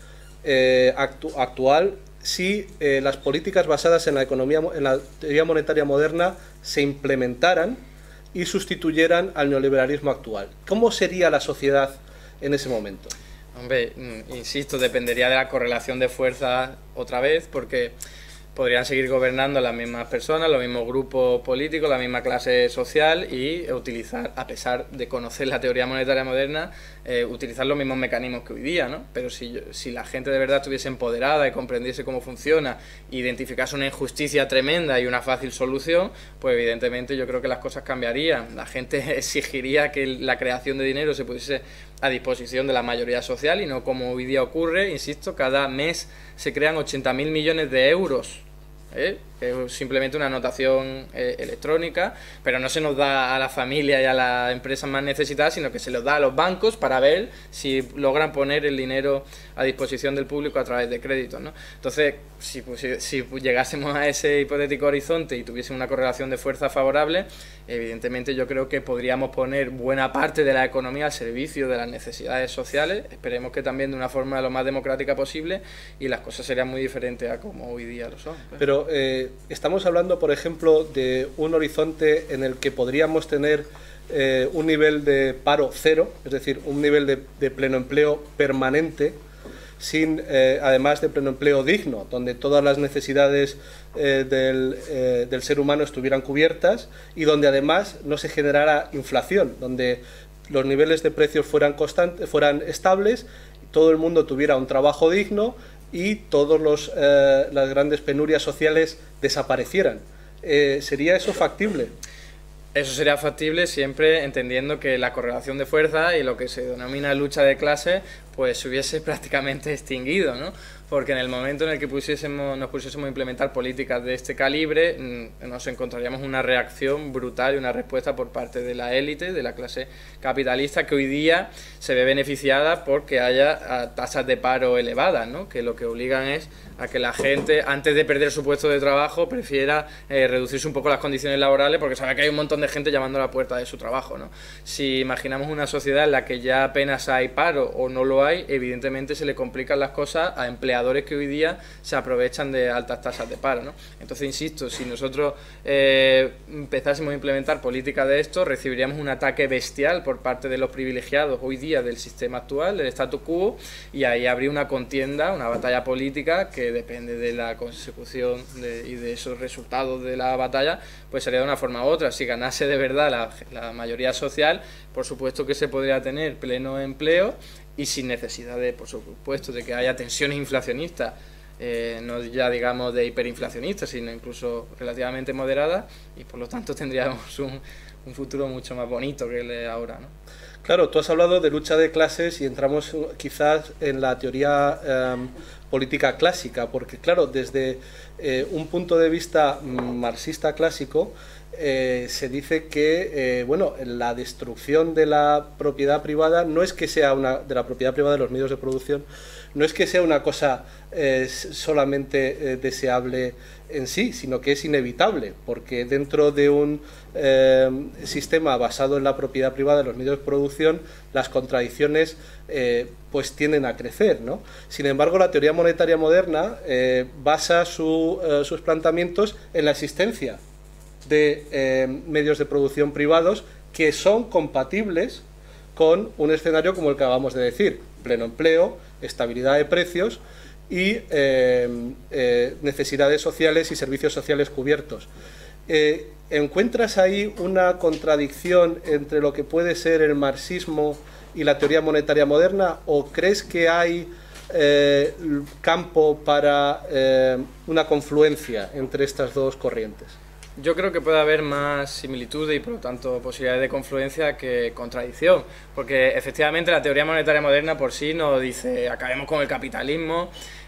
eh, actu actual si eh, las políticas basadas en la economía, en la teoría monetaria moderna se implementaran y sustituyeran al neoliberalismo actual? ¿Cómo sería la sociedad en ese momento? Hombre, insisto, dependería de la correlación de fuerzas otra vez, porque podrían seguir gobernando las mismas personas, los mismos grupos políticos, la misma clase social y utilizar, a pesar de conocer la teoría monetaria moderna, eh, utilizar los mismos mecanismos que hoy día, ¿no? Pero si, si la gente de verdad estuviese empoderada y comprendiese cómo funciona, identificase una injusticia tremenda y una fácil solución, pues evidentemente yo creo que las cosas cambiarían. La gente exigiría que la creación de dinero se pusiese a disposición de la mayoría social y no como hoy día ocurre, insisto, cada mes se crean ochenta mil millones de euros. ¿Eh? Es simplemente una anotación eh, electrónica, pero no se nos da a la familia y a las empresas más necesitadas, sino que se los da a los bancos para ver si logran poner el dinero a disposición del público a través de créditos, ¿no? Entonces, si, si, si llegásemos a ese hipotético horizonte y tuviésemos una correlación de fuerza favorable, evidentemente yo creo que podríamos poner buena parte de la economía al servicio de las necesidades sociales, esperemos que también de una forma lo más democrática posible, y las cosas serían muy diferentes a como hoy día lo son. Pero eh, estamos hablando, por ejemplo, de un horizonte en el que podríamos tener eh, un nivel de paro cero, es decir, un nivel de, de pleno empleo permanente, sin eh, además de pleno empleo digno, donde todas las necesidades eh, del, eh, del ser humano estuvieran cubiertas y donde además no se generara inflación, donde los niveles de precios fueran constantes, fueran estables, todo el mundo tuviera un trabajo digno y todas eh, las grandes penurias sociales desaparecieran. Eh, ¿Sería eso factible? Eso sería factible siempre entendiendo que la correlación de fuerza y lo que se denomina lucha de clases pues se hubiese prácticamente extinguido, ¿no? Porque en el momento en el que pusiésemos, nos pusiésemos a implementar políticas de este calibre, nos encontraríamos una reacción brutal y una respuesta por parte de la élite, de la clase capitalista, que hoy día se ve beneficiada porque haya tasas de paro elevadas, ¿no? Que lo que obligan es a que la gente, antes de perder su puesto de trabajo, prefiera eh, reducirse un poco las condiciones laborales porque sabe que hay un montón de gente llamando a la puerta de su trabajo, ¿no? Si imaginamos una sociedad en la que ya apenas hay paro o no lo lo hay, evidentemente se le complican las cosas a empleadores que hoy día se aprovechan de altas tasas de paro, ¿no? Entonces, insisto, si nosotros eh, empezásemos a implementar políticas de esto, recibiríamos un ataque bestial por parte de los privilegiados hoy día del sistema actual, del statu quo, y ahí habría una contienda, una batalla política que depende de la consecución de, y de esos resultados de la batalla, pues sería de una forma u otra. Si ganase de verdad la, la mayoría social, por supuesto que se podría tener pleno empleo y sin necesidad de, por supuesto, de que haya tensiones inflacionistas, eh, no ya digamos de hiperinflacionistas, sino incluso relativamente moderadas, y por lo tanto tendríamos un, un futuro mucho más bonito que el de ahora, ¿no? Claro, tú has hablado de lucha de clases y entramos quizás en la teoría eh, política clásica, porque claro, desde eh, un punto de vista marxista clásico, eh, se dice que eh, bueno, la destrucción de la propiedad privada no es que sea una, de la propiedad privada de los medios de producción, no es que sea una cosa eh, solamente eh, deseable en sí, sino que es inevitable, porque dentro de un eh, sistema basado en la propiedad privada de los medios de producción, las contradicciones eh, pues tienden a crecer, ¿no? Sin embargo, la teoría monetaria moderna eh, basa su, eh, sus planteamientos en la existencia de eh, medios de producción privados que son compatibles con un escenario como el que acabamos de decir: pleno empleo, estabilidad de precios y eh, eh, necesidades sociales y servicios sociales cubiertos. Eh, ¿Encuentras ahí una contradicción entre lo que puede ser el marxismo y la teoría monetaria moderna, o crees que hay eh, campo para eh, una confluencia entre estas dos corrientes? Yo creo que puede haber más similitudes y por lo tanto posibilidades de confluencia que contradicción, porque efectivamente la teoría monetaria moderna por sí no dice acabemos con el capitalismo,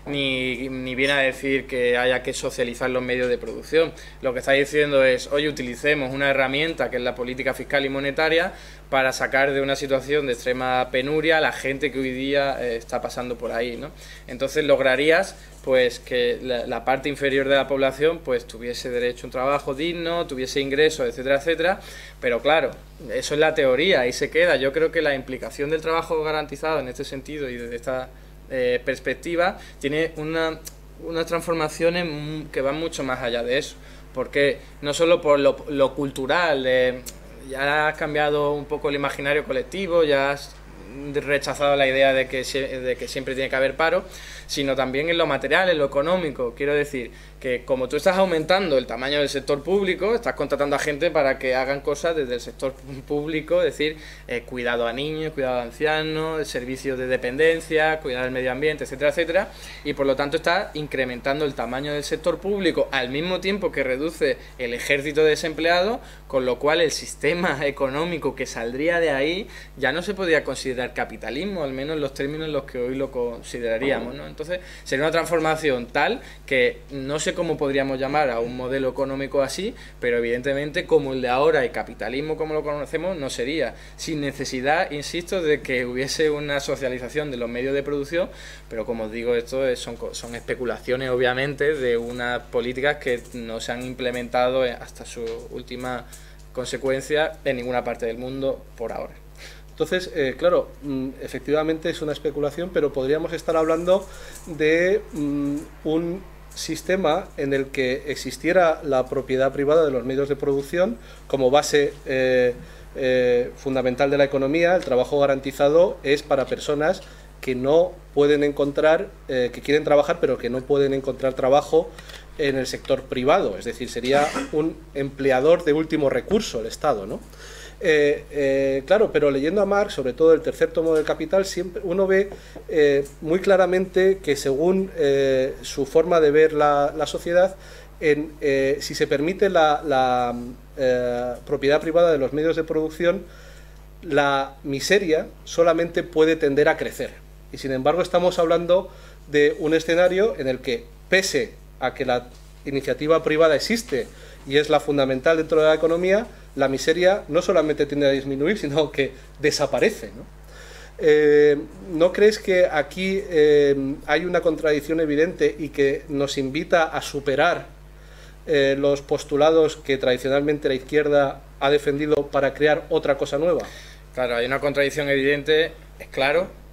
ni, ni viene a decir que haya que socializar los medios de producción. Lo que está diciendo es, hoy utilicemos una herramienta que es la política fiscal y monetaria para sacar de una situación de extrema penuria a la gente que hoy día eh, está pasando por ahí, ¿no? Entonces lograrías pues que la, la parte inferior de la población pues tuviese derecho a un trabajo digno, tuviese ingresos, etcétera, etcétera, pero claro, eso es la teoría, ahí se queda. Yo creo que la implicación del trabajo garantizado en este sentido y desde esta eh, perspectiva tiene una, unas transformaciones que van mucho más allá de eso, porque no solo por lo, lo cultural, eh, ya has cambiado un poco el imaginario colectivo, ya has rechazado la idea de que, de que siempre tiene que haber paro, sino también en lo material, en lo económico. Quiero decir que como tú estás aumentando el tamaño del sector público, estás contratando a gente para que hagan cosas desde el sector público, es decir, eh, cuidado a niños, cuidado a ancianos, servicios de dependencia, cuidado del medio ambiente, etcétera, etcétera, y por lo tanto estás incrementando el tamaño del sector público al mismo tiempo que reduce el ejército de desempleados, con lo cual el sistema económico que saldría de ahí ya no se podría considerar capitalismo, al menos en los términos en los que hoy lo consideraríamos, ¿no? Entonces sería una transformación tal que no sé cómo podríamos llamar a un modelo económico así, pero evidentemente como el de ahora, el capitalismo como lo conocemos, no sería, sin necesidad, insisto, de que hubiese una socialización de los medios de producción, pero como os digo, esto es, son, son especulaciones obviamente de unas políticas que no se han implementado hasta su última consecuencia en ninguna parte del mundo por ahora. Entonces, eh, claro, efectivamente es una especulación, pero podríamos estar hablando de um, un sistema en el que existiera la propiedad privada de los medios de producción como base eh, eh, fundamental de la economía. El trabajo garantizado es para personas que no pueden encontrar, eh, que quieren trabajar, pero que no pueden encontrar trabajo en el sector privado. Es decir, sería un empleador de último recurso el Estado, ¿no? Eh, eh, claro, pero leyendo a Marx, sobre todo el tercer tomo del Capital, siempre uno ve eh, muy claramente que según eh, su forma de ver la, la sociedad, en, eh, si se permite la, la eh, propiedad privada de los medios de producción, la miseria solamente puede tender a crecer. Y sin embargo estamos hablando de un escenario en el que, pese a que la iniciativa privada existe y es la fundamental dentro de la economía, la miseria no solamente tiende a disminuir, sino que desaparece, ¿no? Eh, ¿No crees que aquí eh, hay una contradicción evidente y que nos invita a superar eh, los postulados que tradicionalmente la izquierda ha defendido para crear otra cosa nueva? Claro, hay una contradicción evidente, es claro,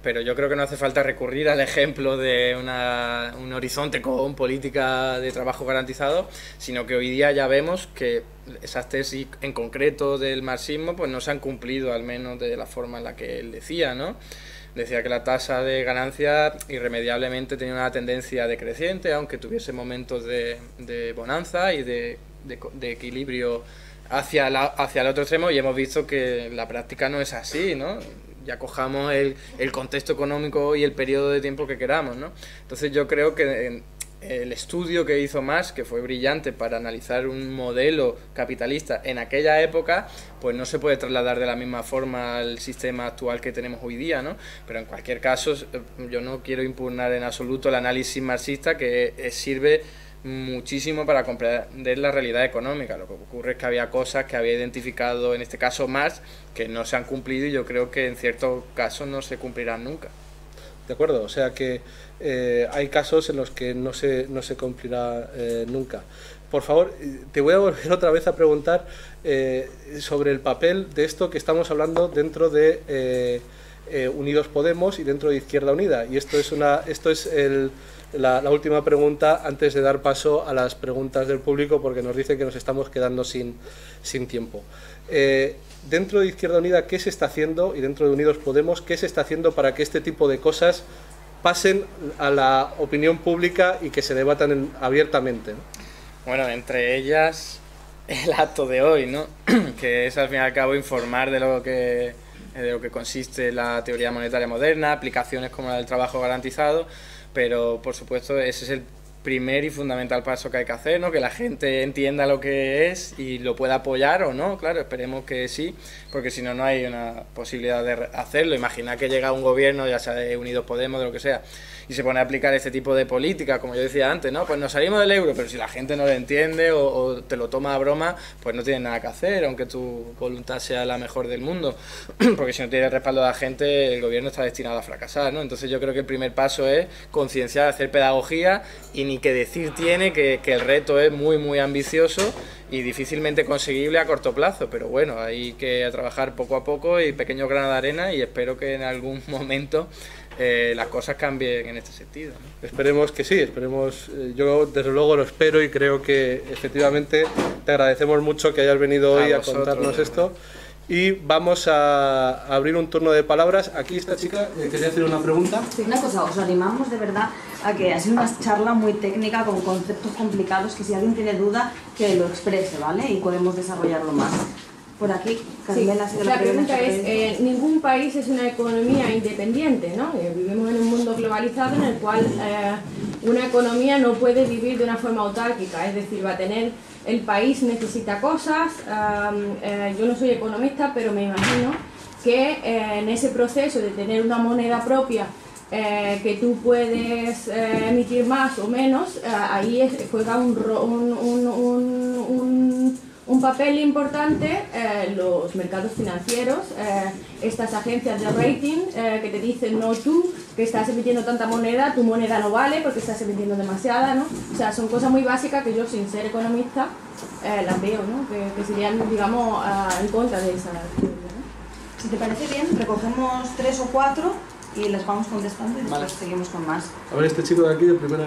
pero yo creo que no hace falta recurrir al ejemplo de una, un horizonte con política de trabajo garantizado, sino que hoy día ya vemos que esas tesis en concreto del marxismo pues no se han cumplido, al menos de la forma en la que él decía, ¿no? Decía que la tasa de ganancia irremediablemente tenía una tendencia decreciente, aunque tuviese momentos de, de bonanza y de, de, de equilibrio hacia, la, hacia el otro extremo, y hemos visto que la práctica no es así, ¿no? Ya cojamos el, el contexto económico y el periodo de tiempo que queramos, ¿no? Entonces yo creo que el estudio que hizo Marx, que fue brillante para analizar un modelo capitalista en aquella época, pues no se puede trasladar de la misma forma al sistema actual que tenemos hoy día, ¿no? Pero en cualquier caso, yo no quiero impugnar en absoluto el análisis marxista, que sirve muchísimo para comprender la realidad económica. Lo que ocurre es que había cosas que había identificado, en este caso Marx, que no se han cumplido, y yo creo que en ciertos casos no se cumplirán nunca. De acuerdo, o sea que eh, hay casos en los que no se, no se cumplirá eh, nunca. Por favor, te voy a volver otra vez a preguntar eh, sobre el papel de esto que estamos hablando dentro de eh, eh, Unidos Podemos y dentro de Izquierda Unida. Y esto es, una, esto es el, la, la última pregunta antes de dar paso a las preguntas del público, porque nos dicen que nos estamos quedando sin, sin tiempo. Eh, dentro de Izquierda Unida, ¿qué se está haciendo? Y dentro de Unidos Podemos, ¿qué se está haciendo para que este tipo de cosas pasen a la opinión pública y que se debatan en, abiertamente, ¿no? Bueno, entre ellas el acto de hoy, ¿no? Que es al fin y al cabo informar de lo que, de lo que consiste la teoría monetaria moderna, aplicaciones como la del trabajo garantizado, pero por supuesto ese es el primer y fundamental paso que hay que hacer, ¿no? Que la gente entienda lo que es y lo pueda apoyar o no, claro, esperemos que sí, porque si no, no hay una posibilidad de hacerlo. Imagina que llega un gobierno, ya sea de Unidos Podemos, de lo que sea, y se pone a aplicar este tipo de política, como yo decía antes, ¿no? Pues nos salimos del euro, pero si la gente no lo entiende o, o te lo toma a broma, pues no tienes nada que hacer, aunque tu voluntad sea la mejor del mundo, porque si no tienes respaldo de la gente, el gobierno está destinado a fracasar, ¿no? Entonces yo creo que el primer paso es concienciar, hacer pedagogía, y ni que decir tiene que, que el reto es muy muy ambicioso y difícilmente conseguible a corto plazo, pero bueno, hay que trabajar poco a poco y pequeño grano de arena, y espero que en algún momento eh, las cosas cambien en este sentido, ¿no? Esperemos que sí, esperemos, eh, yo desde luego lo espero, y creo que efectivamente te agradecemos mucho que hayas venido hoy a, a contarnos esto. Y vamos a abrir un turno de palabras. Aquí esta chica eh, quería hacer una pregunta. Sí, una cosa, os animamos de verdad a que ha sido una charla muy técnica con conceptos complicados, que si alguien tiene duda que lo exprese, ¿vale? Y podemos desarrollarlo más. Por aquí, Carmela, sí, la pregunta es, eh, ningún país es una economía independiente, ¿no? Eh, vivimos en un mundo globalizado en el cual eh, una economía no puede vivir de una forma autárquica, es decir, va a tener, el país necesita cosas, um, eh, yo no soy economista, pero me imagino que eh, en ese proceso de tener una moneda propia, eh, que tú puedes eh, emitir más o menos, eh, ahí es, juega un, un, un, un, un Un papel importante eh, los mercados financieros, eh, estas agencias de rating eh, que te dicen, no, tú que estás emitiendo tanta moneda, tu moneda no vale porque estás emitiendo demasiada, ¿no? O sea, son cosas muy básicas que yo, sin ser economista, eh, las veo, ¿no? Que, que serían, digamos, uh, en contra de esa teoría, ¿no? Si te parece bien, recogemos tres o cuatro y les vamos contestando y después vale. Seguimos con más. A ver, este chico de aquí de primera...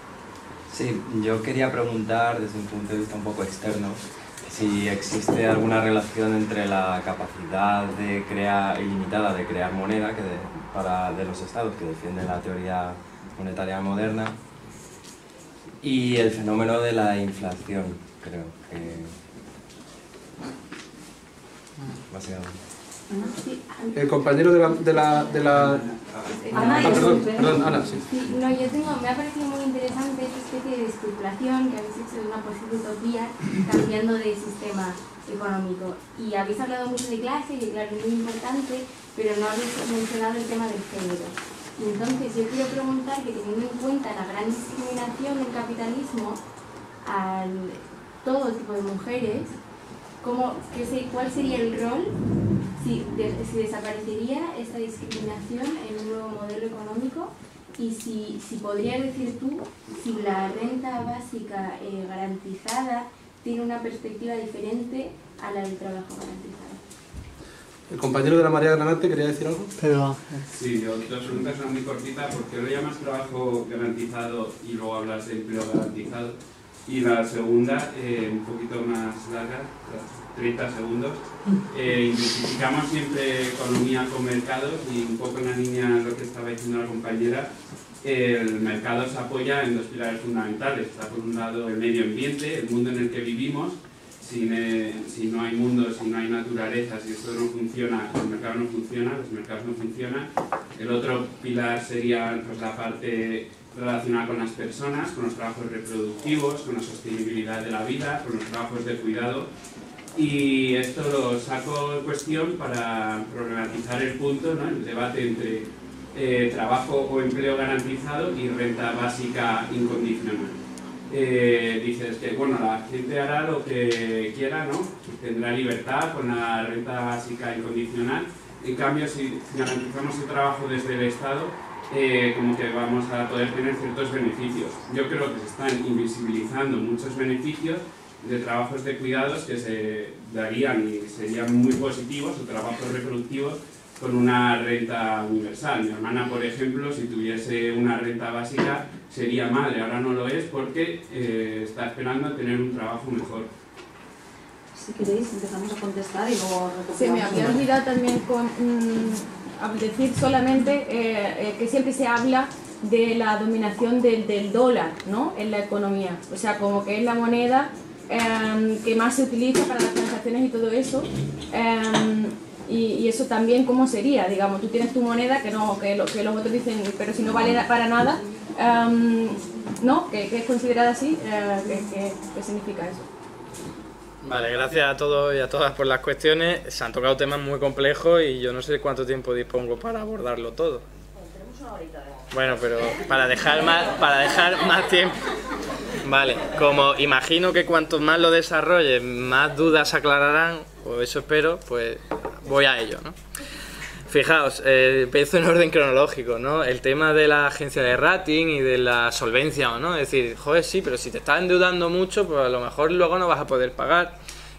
Sí, yo quería preguntar desde un punto de vista un poco externo si existe alguna relación entre la capacidad de crear, ilimitada de crear moneda que de, para, de los estados que defienden la teoría monetaria moderna y el fenómeno de la inflación, creo que... básicamente. El compañero de la... De la, de la... Ana, ah, perdón, perdón, Ana, sí. Sí, no, yo tengo, me ha parecido muy interesante esta especie de estructuración que habéis hecho de una posible utopía cambiando de sistema económico. Y habéis hablado mucho de clase, que claro, es muy importante, pero no habéis mencionado el tema del género. Y entonces yo quiero preguntar que, teniendo en cuenta la gran discriminación del capitalismo a todo tipo de mujeres, ¿cómo, qué se, ¿cuál sería el rol si, de, si desaparecería esta discriminación en un nuevo modelo económico? Y si, si podrías decir tú si la renta básica eh, garantizada tiene una perspectiva diferente a la del trabajo garantizado. El compañero de la María Granate quería decir algo. Pero... Sí, yo dos preguntas son muy cortitas, porque lo llamas trabajo garantizado y luego hablas de empleo garantizado. Y la segunda, eh, un poquito más larga, treinta segundos. Eh, identificamos siempre economía con mercados y un poco en la línea lo que estaba diciendo la compañera. El mercado se apoya en dos pilares fundamentales. Está por un lado el medio ambiente, el mundo en el que vivimos. Si, ne, si no hay mundo, si no hay naturaleza, si esto no funciona, el mercado no funciona, los mercados no funcionan. El otro pilar sería pues, la parte relacionada con las personas, con los trabajos reproductivos, con la sostenibilidad de la vida, con los trabajos de cuidado. Y esto lo saco en cuestión para problematizar el punto, ¿no? El debate entre eh, trabajo o empleo garantizado y renta básica incondicional. Eh, dices que bueno, la gente hará lo que quiera, ¿no? Tendrá libertad con la renta básica incondicional. En cambio, si garantizamos el trabajo desde el Estado, eh, como que vamos a poder tener ciertos beneficios. Yo creo que se están invisibilizando muchos beneficios de trabajos de cuidados que se darían y serían muy positivos, o trabajos reproductivos con una renta universal. Mi hermana, por ejemplo, si tuviese una renta básica, sería madre. Ahora no lo es porque eh, está esperando a tener un trabajo mejor. Si queréis, empezamos a contestar y luego recuperamos. Se me había olvidado también con, mmm, decir solamente eh, eh, que siempre se habla de la dominación del, del dólar, ¿no?, en la economía. O sea, como que es la moneda eh, que más se utiliza para las transacciones y todo eso. Eh, Y, y eso también, ¿cómo sería? Digamos, tú tienes tu moneda, que no que, lo, que los otros dicen, pero si no vale para nada, um, ¿no? Que, que es considerada así, uh, ¿qué, qué, ¿qué significa eso? Vale, gracias a todos y a todas por las cuestiones. Se han tocado temas muy complejos y yo no sé cuánto tiempo dispongo para abordarlo todo. Tenemos una horita de... Bueno, pero para dejar más, para dejar más tiempo... Vale, como imagino que cuanto más lo desarrolle, más dudas se aclararán, o eso espero, pues voy a ello, ¿no? Fijaos, eh, empiezo en orden cronológico, ¿no? El tema de la agencia de rating y de la solvencia, ¿no? Es decir, joder, sí, pero si te estás endeudando mucho, pues a lo mejor luego no vas a poder pagar.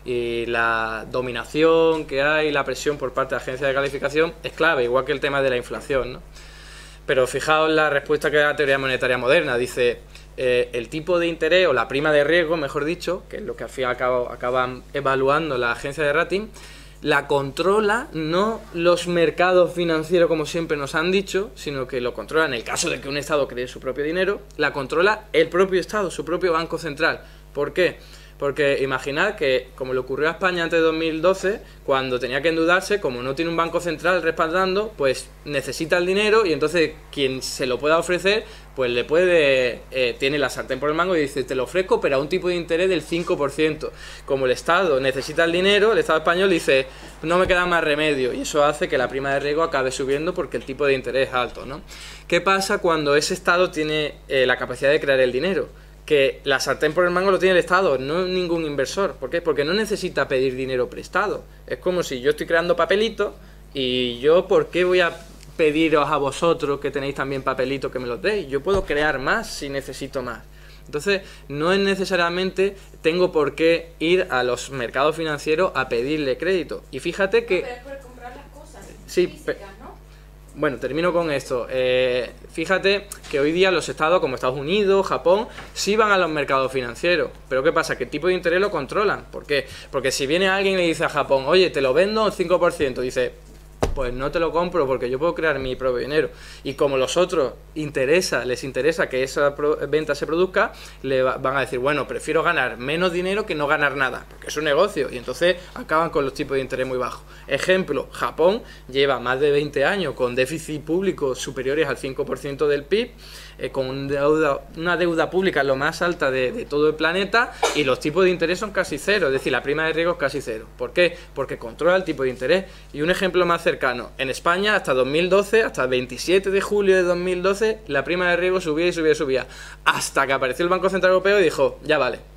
Y la dominación que hay, la presión por parte de la agencia de calificación es clave, igual que el tema de la inflación, ¿no? Pero fijaos la respuesta que da la teoría monetaria moderna. Dice, eh, el tipo de interés, o la prima de riesgo, mejor dicho, que es lo que al fin y al cabo acaban evaluando la agencia de rating, la controla no los mercados financieros como siempre nos han dicho, sino que lo controla, en el caso de que un Estado cree su propio dinero, la controla el propio Estado, su propio Banco Central. ¿Por qué? Porque imaginad que, como le ocurrió a España antes de dos mil doce, cuando tenía que endeudarse, como no tiene un banco central respaldando, pues necesita el dinero y entonces quien se lo pueda ofrecer, pues le puede, eh, tiene la sartén por el mango y dice, te lo ofrezco, pero a un tipo de interés del cinco por ciento. Como el Estado necesita el dinero, el Estado español dice, no me queda más remedio, y eso hace que la prima de riesgo acabe subiendo porque el tipo de interés es alto, ¿no? ¿Qué pasa cuando ese Estado tiene eh, la capacidad de crear el dinero? Que la sartén por el mango lo tiene el Estado, no ningún inversor. ¿Por qué? Porque no necesita pedir dinero prestado. Es como si yo estoy creando papelitos y yo, ¿por qué voy a pediros a vosotros que tenéis también papelitos que me los deis? Yo puedo crear más si necesito más. Entonces, no es necesariamente tengo por qué ir a los mercados financieros a pedirle crédito. Y fíjate que... Pero es por comprar las cosas sí, físicas, ¿no? Bueno, termino con esto. Eh, fíjate que hoy día los estados como Estados Unidos, Japón, sí van a los mercados financieros. Pero ¿qué pasa? Que el tipo de interés lo controlan. ¿Por qué? Porque si viene alguien y le dice a Japón, oye, te lo vendo al cinco por ciento, dice, pues no te lo compro porque yo puedo crear mi propio dinero. Y como los otros interesa, les interesa que esa venta se produzca, le va, van a decir, bueno, prefiero ganar menos dinero que no ganar nada, porque es un negocio. Y entonces acaban con los tipos de interés muy bajos. Ejemplo, Japón lleva más de veinte años con déficit público superiores al cinco por ciento del P I B, eh, con un deuda, una deuda pública lo más alta de, de todo el planeta, y los tipos de interés son casi cero, es decir, la prima de riesgo es casi cero. ¿Por qué? Porque controla el tipo de interés. Y un ejemplo más cercano, en España hasta dos mil doce, hasta el veintisiete de julio de dos mil doce, la prima de riesgo subía y subía y subía, hasta que apareció el Banco Central Europeo y dijo, ya vale.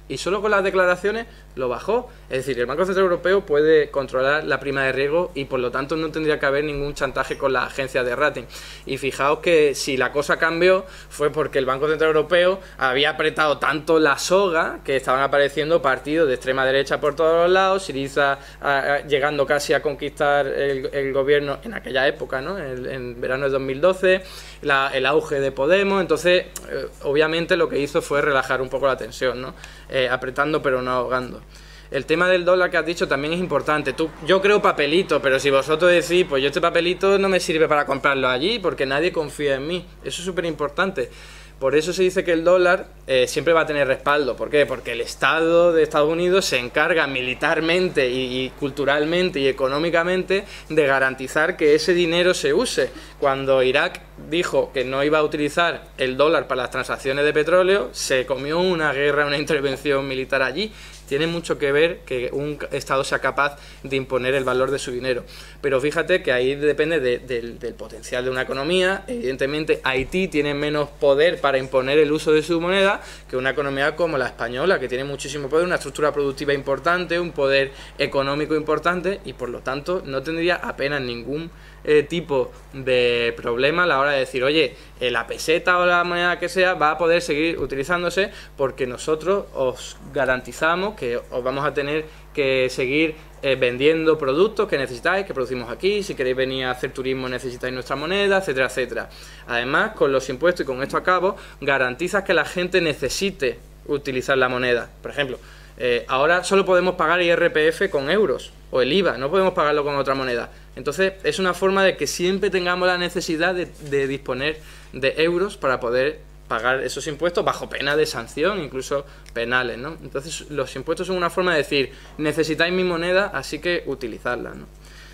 y solo con las declaraciones lo bajó. Es decir, el Banco Central Europeo puede controlar la prima de riesgo y por lo tanto no tendría que haber ningún chantaje con las agencias de rating. Y fijaos que si la cosa cambió fue porque el Banco Central Europeo había apretado tanto la soga que estaban apareciendo partidos de extrema derecha por todos los lados, Syriza a, a, llegando casi a conquistar el, el gobierno en aquella época, ¿no? En, en verano de dos mil doce, la, el auge de Podemos. Entonces, eh, obviamente lo que hizo fue relajar un poco la tensión, ¿no? Eh, apretando pero no ahogando. El tema del dólar que has dicho también es importante. Tú, yo creo papelito, pero si vosotros decís, pues yo este papelito no me sirve para comprarlo allí porque nadie confía en mí. Eso es súper importante. Por eso se dice que el dólar eh, siempre va a tener respaldo. ¿Por qué? Porque el Estado de Estados Unidos se encarga militarmente y, y culturalmente y económicamente de garantizar que ese dinero se use. Cuando Irak dijo que no iba a utilizar el dólar para las transacciones de petróleo, se comió una guerra, una intervención militar allí. Tiene mucho que ver que un Estado sea capaz de imponer el valor de su dinero. Pero fíjate que ahí depende de, de, del potencial de una economía. Evidentemente Haití tiene menos poder para imponer el uso de su moneda que una economía como la española, que tiene muchísimo poder, una estructura productiva importante, un poder económico importante y por lo tanto no tendría apenas ningún eh, tipo de problema a la hora de decir, oye, eh, la peseta o la moneda que sea va a poder seguir utilizándose porque nosotros os garantizamos que os vamos a tener que seguir eh, vendiendo productos que necesitáis, que producimos aquí, si queréis venir a hacer turismo necesitáis nuestra moneda, etcétera, etcétera. Además, con los impuestos, y con esto acabo, garantizas que la gente necesite utilizar la moneda. Por ejemplo, eh, ahora solo podemos pagar I R P F con euros, o el I V A, no podemos pagarlo con otra moneda. Entonces, es una forma de que siempre tengamos la necesidad de, de disponer de euros para poder pagar esos impuestos bajo pena de sanción, incluso penales, ¿no? Entonces los impuestos son una forma de decir, necesitáis mi moneda, así que utilizadla, ¿no?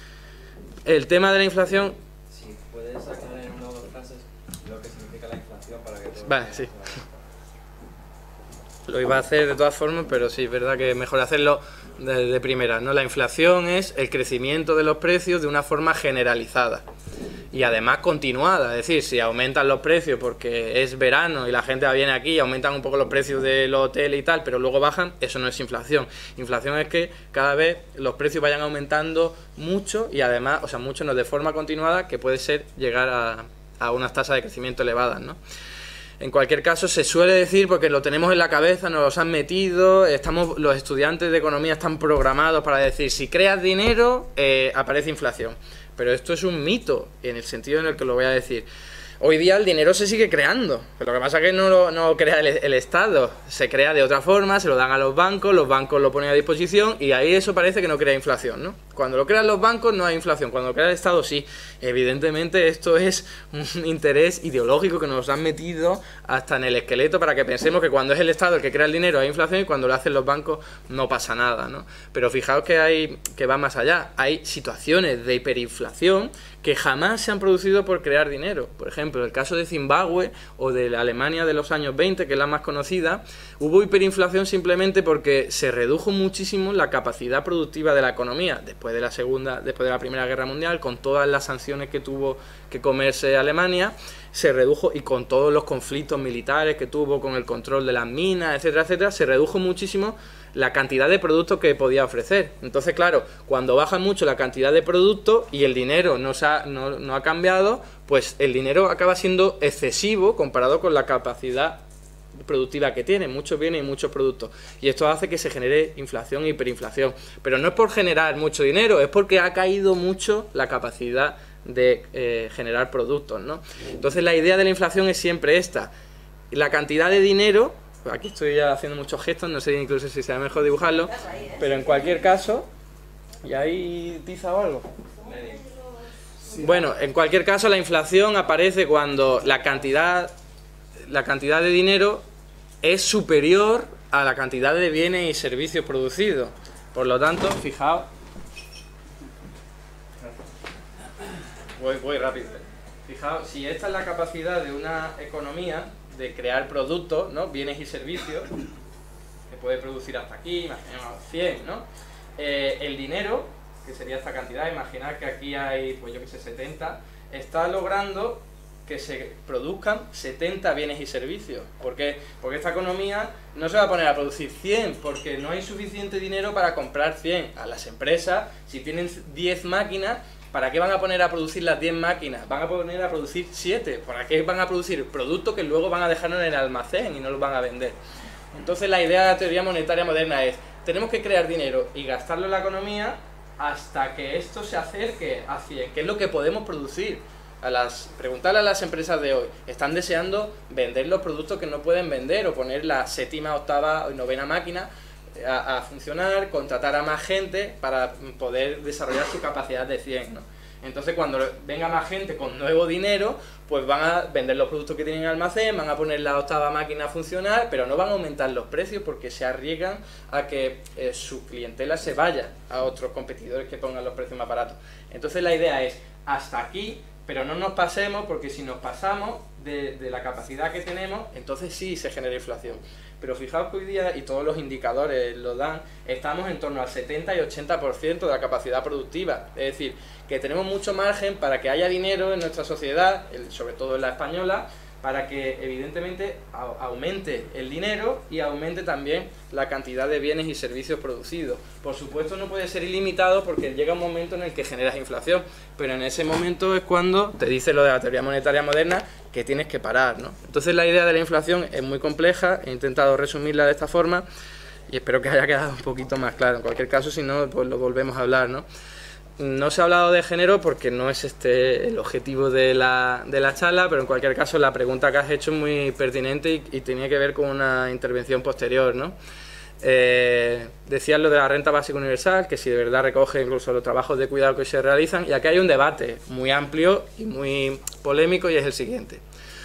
El tema de la inflación... Si puedes aclarar en una o dos frases lo que significa la inflación para que todos... Vale, sí. Lo iba a hacer de todas formas, pero sí, es verdad que es mejor hacerlo de, de primera, ¿no? La inflación es el crecimiento de los precios de una forma generalizada. Y además continuada, es decir, si aumentan los precios porque es verano y la gente viene aquí y aumentan un poco los precios de los hoteles y tal, pero luego bajan, eso no es inflación. Inflación es que cada vez los precios vayan aumentando mucho y además, o sea, mucho no de forma continuada, que puede ser llegar a, a unas tasas de crecimiento elevadas, ¿no? En cualquier caso, se suele decir, porque lo tenemos en la cabeza, nos los han metido, estamos, los estudiantes de economía están programados para decir, si creas dinero, eh, aparece inflación. Pero esto es un mito, en el sentido en el que lo voy a decir. Hoy día el dinero se sigue creando, pero lo que pasa es que no lo, no lo crea el, el Estado, se crea de otra forma, se lo dan a los bancos, los bancos lo ponen a disposición y ahí eso parece que no crea inflación, ¿no? Cuando lo crean los bancos no hay inflación, cuando lo crea el Estado sí. Evidentemente esto es un interés ideológico que nos han metido hasta en el esqueleto para que pensemos que cuando es el Estado el que crea el dinero hay inflación y cuando lo hacen los bancos no pasa nada, ¿no? Pero fijaos que, hay, que va más allá, hay situaciones de hiperinflación que jamás se han producido por crear dinero. Por ejemplo, el caso de Zimbabue o de la Alemania de los años veinte, que es la más conocida, hubo hiperinflación simplemente porque se redujo muchísimo la capacidad productiva de la economía después de la segunda, después de la Primera Guerra Mundial, con todas las sanciones que tuvo que comerse Alemania, se redujo, y con todos los conflictos militares que tuvo con el control de las minas, etcétera, etcétera, se redujo muchísimo la cantidad de productos que podía ofrecer. Entonces, claro, cuando baja mucho la cantidad de productos y el dinero no, se ha, no, no ha cambiado, pues el dinero acaba siendo excesivo comparado con la capacidad productiva que tiene, muchos bienes y muchos productos, y esto hace que se genere inflación e hiperinflación, pero no es por generar mucho dinero, es porque ha caído mucho la capacidad de eh, generar productos, ¿no? Entonces la idea de la inflación es siempre esta, la cantidad de dinero, aquí estoy ya haciendo muchos gestos, no sé incluso si sea mejor dibujarlo, pero en cualquier caso, ¿y ahí tiza o algo? Bueno, en cualquier caso la inflación aparece cuando la cantidad la cantidad de dinero es superior a la cantidad de bienes y servicios producidos. Por lo tanto, fijaos, voy, voy rápido. Fijaos, si esta es la capacidad de una economía de crear productos, ¿no? Bienes y servicios, que puede producir hasta aquí, imaginemos cien, ¿no? Eh, el dinero, que sería esta cantidad, imaginar que aquí hay, pues yo que sé, setenta, está logrando que se produzcan setenta bienes y servicios. ¿Por qué? Porque esta economía no se va a poner a producir cien, porque no hay suficiente dinero para comprar cien. A las empresas, si tienen diez máquinas, ¿para qué van a poner a producir las diez máquinas? Van a poner a producir siete. ¿Para qué van a producir productos que luego van a dejar en el almacén y no los van a vender? Entonces la idea de la teoría monetaria moderna es, tenemos que crear dinero y gastarlo en la economía hasta que esto se acerque a cien, que es lo que podemos producir. A las, preguntarle a las empresas de hoy, están deseando vender los productos que no pueden vender o poner la séptima, octava o novena máquina a, a funcionar, contratar a más gente para poder desarrollar su capacidad de cien, ¿no? Entonces cuando venga más gente con nuevo dinero, pues van a vender los productos que tienen en el almacén, van a poner la octava máquina a funcionar, pero no van a aumentar los precios porque se arriesgan a que eh, su clientela se vaya a otros competidores que pongan los precios más baratos. Entonces la idea es, hasta aquí, pero no nos pasemos, porque si nos pasamos de, de la capacidad que tenemos, entonces sí se genera inflación. Pero fijaos que hoy día, y todos los indicadores lo dan, estamos en torno al setenta y ochenta por ciento de la capacidad productiva. Es decir, que tenemos mucho margen para que haya dinero en nuestra sociedad, sobre todo en la española, para que evidentemente aumente el dinero y aumente también la cantidad de bienes y servicios producidos. Por supuesto no puede ser ilimitado porque llega un momento en el que generas inflación, pero en ese momento es cuando te dice lo de la teoría monetaria moderna que tienes que parar, ¿no? Entonces la idea de la inflación es muy compleja, he intentado resumirla de esta forma y espero que haya quedado un poquito más claro. En cualquier caso, si no, pues lo volvemos a hablar, ¿no? No se ha hablado de género porque no es este el objetivo de la, de la charla, pero en cualquier caso la pregunta que has hecho es muy pertinente y, y tenía que ver con una intervención posterior, ¿no? Eh, decías lo de la renta básica universal, que si de verdad recoge incluso los trabajos de cuidado que se realizan, y aquí hay un debate muy amplio y muy polémico y es el siguiente.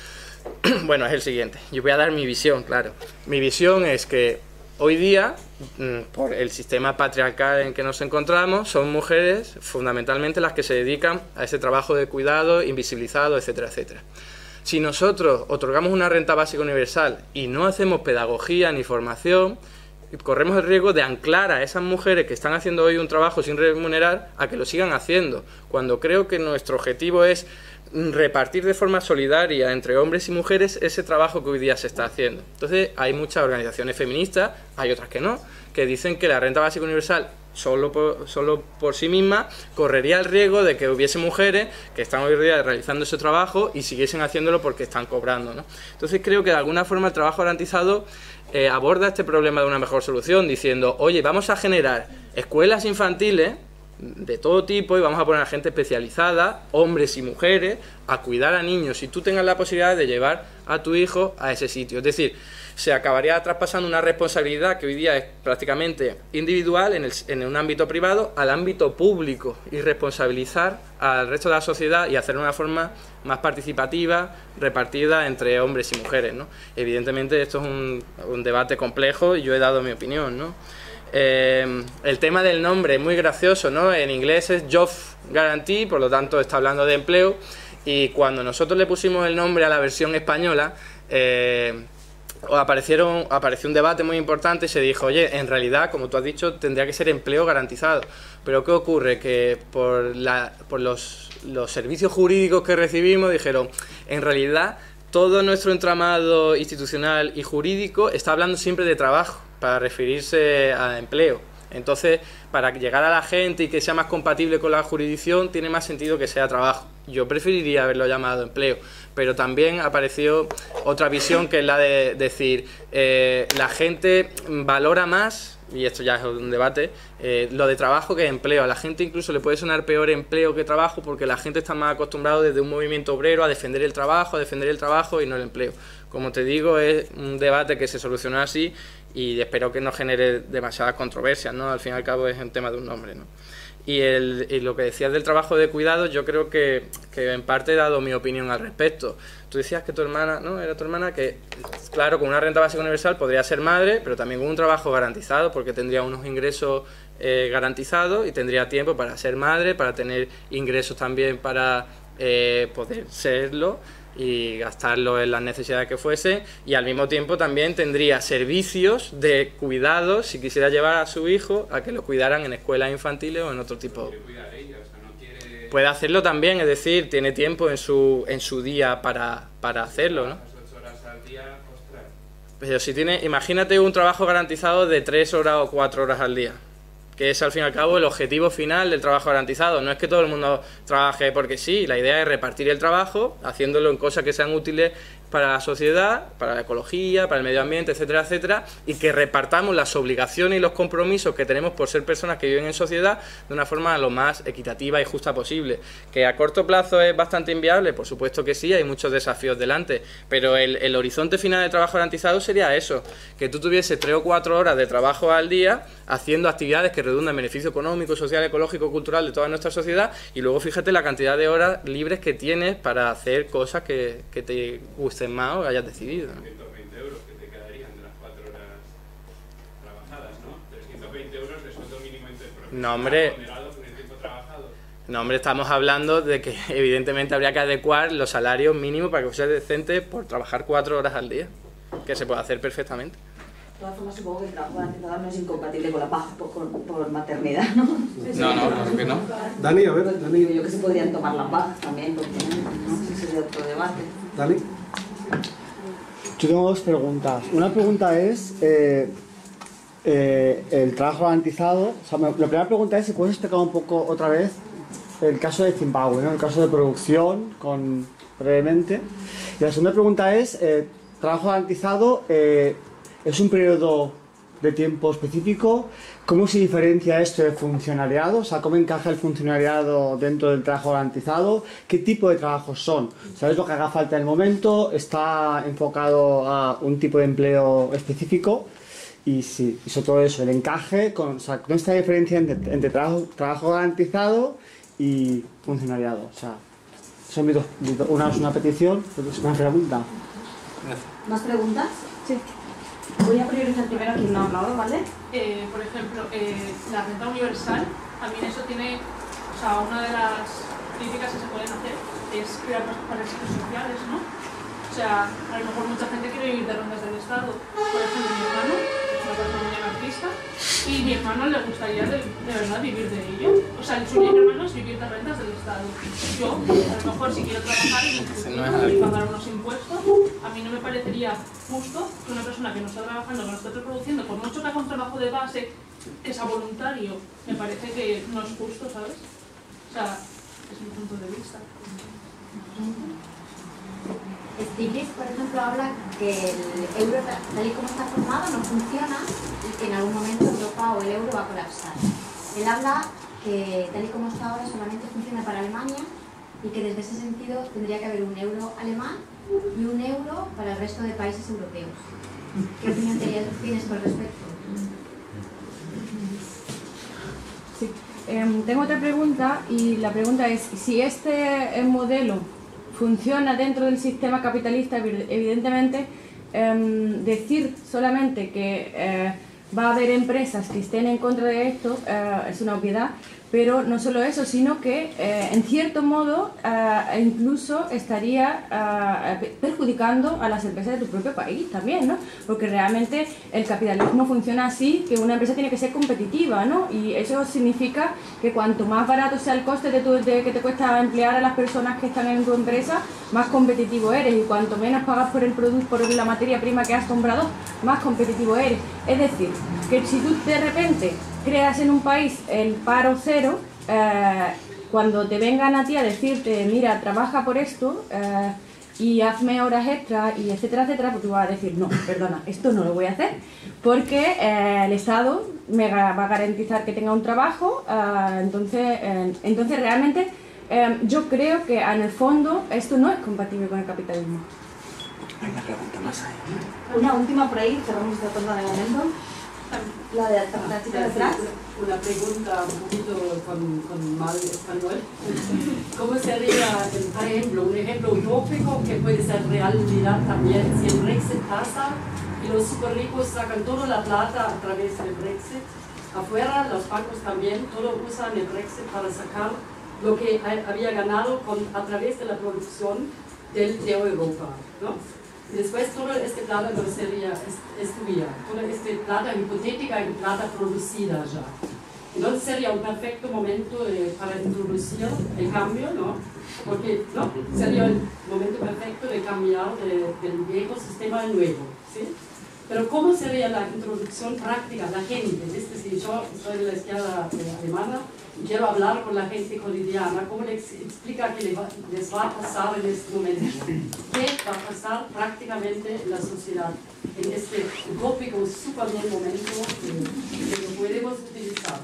Bueno, es el siguiente. Yo voy a dar mi visión, claro. Mi visión es que hoy día, por el sistema patriarcal en que nos encontramos, son mujeres fundamentalmente las que se dedican a ese trabajo de cuidado, invisibilizado, etcétera, etcétera. Si nosotros otorgamos una renta básica universal y no hacemos pedagogía ni formación, corremos el riesgo de anclar a esas mujeres que están haciendo hoy un trabajo sin remunerar a que lo sigan haciendo, cuando creo que nuestro objetivo es repartir de forma solidaria entre hombres y mujeres ese trabajo que hoy día se está haciendo. Entonces hay muchas organizaciones feministas, hay otras que no, que dicen que la renta básica universal solo por, solo por sí misma correría el riesgo de que hubiese mujeres que están hoy día realizando ese trabajo y siguiesen haciéndolo porque están cobrando, ¿no? Entonces creo que de alguna forma el trabajo garantizado eh, aborda este problema de una mejor solución, diciendo, oye, vamos a generar escuelas infantiles de todo tipo y vamos a poner a gente especializada, hombres y mujeres, a cuidar a niños y tú tengas la posibilidad de llevar a tu hijo a ese sitio. Es decir, se acabaría traspasando una responsabilidad que hoy día es prácticamente individual en, el, en un ámbito privado al ámbito público y responsabilizar al resto de la sociedad y hacerlo de una forma más participativa, repartida entre hombres y mujeres, ¿no? Evidentemente esto es un, un debate complejo y yo he dado mi opinión, ¿no? Eh, el tema del nombre es muy gracioso, ¿no? En inglés es Job Guarantee, por lo tanto está hablando de empleo, y cuando nosotros le pusimos el nombre a la versión española, eh, aparecieron, apareció un debate muy importante y se dijo, oye, en realidad, como tú has dicho, tendría que ser empleo garantizado. Pero ¿qué ocurre? Que por, la, por los, los servicios jurídicos que recibimos dijeron, en realidad todo nuestro entramado institucional y jurídico está hablando siempre de trabajo, para referirse a empleo. Entonces, para llegar a la gente y que sea más compatible con la jurisdicción, tiene más sentido que sea trabajo. Yo preferiría haberlo llamado empleo, pero también apareció otra visión que es la de decir, eh, la gente valora más, y esto ya es un debate, eh, lo de trabajo que empleo. A la gente incluso le puede sonar peor empleo que trabajo porque la gente está más acostumbrada desde un movimiento obrero a defender el trabajo, a defender el trabajo y no el empleo. Como te digo, es un debate que se solucionó así y espero que no genere demasiadas controversias, ¿no? Al fin y al cabo es un tema de un nombre, ¿no? Y, el, y lo que decías del trabajo de cuidado, yo creo que, que en parte he dado mi opinión al respecto. Tú decías que tu hermana, ¿no? Era tu hermana que, claro, con una renta básica universal podría ser madre, pero también con un trabajo garantizado, porque tendría unos ingresos eh, garantizados y tendría tiempo para ser madre, para tener ingresos también para eh, poder serlo y gastarlo en las necesidades que fuese, y al mismo tiempo también tendría servicios de cuidados si quisiera llevar a su hijo a que lo cuidaran en escuelas infantiles o en otro tipo. Quiere cuidar ella, o sea, no quiere puede hacerlo también, es decir, tiene tiempo en su, en su día para, para hacerlo, ¿no? ocho horas al día, ostras. Pero si tiene, imagínate un trabajo garantizado de tres horas o cuatro horas al día, que es al fin y al cabo el objetivo final del trabajo garantizado. No es que todo el mundo trabaje porque sí, la idea es repartir el trabajo, haciéndolo en cosas que sean útiles para la sociedad, para la ecología, para el medio ambiente, etcétera, etcétera, y que repartamos las obligaciones y los compromisos que tenemos por ser personas que viven en sociedad de una forma lo más equitativa y justa posible. Que a corto plazo es bastante inviable, por supuesto que sí, hay muchos desafíos delante, pero el, el horizonte final del trabajo garantizado sería eso, que tú tuvieses tres o cuatro horas de trabajo al día haciendo actividades que redundan en beneficio económico, social, ecológico, cultural de toda nuestra sociedad, y luego fíjate la cantidad de horas libres que tienes para hacer cosas que, que te gusten más o hayas decidido, ¿no? trescientos veinte euros que te quedarían de las cuatro horas trabajadas, ¿no? trescientos veinte euros de sueldo mínimo interprofesional No, hombre. ponderado con el tiempo trabajado. No, hombre, estamos hablando de que evidentemente habría que adecuar los salarios mínimos para que sea decente por trabajar cuatro horas al día, que se puede hacer perfectamente. De todas formas, supongo que el trabajo garantizado no es incompatible con la paga por, por, por maternidad, ¿no? No, no, claro que no. Dani, a ver, Dani. Digo yo que se podrían tomar las bajas también, porque no sé si sería otro debate. Dani. Yo tengo dos preguntas. Una pregunta es eh, eh, el trabajo garantizado. O sea, me, la primera pregunta es si puedes explicar un poco otra vez el caso de Zimbabue, ¿no? El caso de producción, con brevemente. Y la segunda pregunta es, eh, trabajo garantizado, eh, ¿es un periodo de tiempo específico? ¿Cómo se diferencia esto de funcionariado? O sea, ¿cómo encaja el funcionariado dentro del trabajo garantizado? ¿Qué tipo de trabajos son? ¿Sabes lo que haga falta en el momento? ¿Está enfocado a un tipo de empleo específico? Y sí, y sobre todo eso, el encaje, con, o sea, ¿cómo está la diferencia entre, entre trabajo, trabajo garantizado y funcionariado? O sea, son mis dos, una es una petición, otra es una pregunta. ¿Más preguntas? Sí. Voy a priorizar primero a quien no ha hablado, ¿vale? Eh, por ejemplo, eh, la renta universal, también eso tiene, o sea, una de las críticas que se pueden hacer es crear más parásitos sociales, ¿no? O sea, a lo mejor mucha gente quiere vivir de rentas del Estado. Por ejemplo, mi hermano es una persona muy anarquista y mi hermano le gustaría de, de verdad vivir de ello. O sea, el sueño de mi hermano es vivir de rentas del Estado. Yo, a lo mejor, si quiero trabajar y, y pagar unos impuestos, a mí no me parecería justo que una persona que no está trabajando, que no está reproduciendo, por mucho que haga un trabajo de base que sea voluntario, me parece que no es justo, ¿sabes? O sea, es mi punto de vista. Stiglitz, por ejemplo, habla que el euro tal y como está formado no funciona y que en algún momento Europa o el euro va a colapsar. Él habla que tal y como está ahora solamente funciona para Alemania y que desde ese sentido tendría que haber un euro alemán y un euro para el resto de países europeos. ¿Qué opinión tienes con respecto? Sí. Eh, tengo otra pregunta y la pregunta es si este modelo funciona dentro del sistema capitalista, evidentemente eh, decir solamente que eh, va a haber empresas que estén en contra de esto eh, es una obviedad, pero no solo eso, sino que eh, en cierto modo eh, incluso estaría eh, perjudicando a las empresas de tu propio país también, ¿no? Porque realmente el capitalismo funciona así, que una empresa tiene que ser competitiva, ¿no? Y eso significa que cuanto más barato sea el coste de, tu, de que te cuesta emplear a las personas que están en tu empresa, más competitivo eres, y cuanto menos pagas por el producto, por la materia prima que has comprado, más competitivo eres. Es decir, que si tú de repente creas en un país el paro cero, eh, cuando te vengan a ti a decirte, mira, trabaja por esto eh, y hazme horas extras y etcétera, etcétera, pues tú vas a decir, no, perdona, esto no lo voy a hacer, porque eh, el Estado me va a garantizar que tenga un trabajo, eh, entonces, eh, entonces realmente eh, yo creo que en el fondo esto no es compatible con el capitalismo. Hay una pregunta más ahí. Una última por ahí, cerramos esta ronda de momento. La de la chica detrás. Una pregunta un poquito con, con mal español. ¿Cómo sería, por ejemplo, un ejemplo utópico que puede ser realidad también si el Brexit pasa y los super ricos sacan toda la plata a través del Brexit? Afuera, los bancos también, todos usan el Brexit para sacar lo que había ganado con, a través de la producción del, de Europa, ¿no? Y después toda esta plata no sería, es, es tuya, toda esta plata hipotética y plata producida ya. Entonces sería un perfecto momento de, para introducir el cambio, ¿no? Porque ¿no? sería el momento perfecto de cambiar de, del viejo sistema al nuevo, ¿sí? Pero ¿cómo sería la introducción práctica? La gente, es decir, yo soy de la izquierda alemana y quiero hablar con la gente cotidiana, ¿cómo les explica que les va, les va a pasar en este momento? ¿Qué va a pasar prácticamente en la sociedad en este utópico, súper bien momento que, que lo podemos utilizar?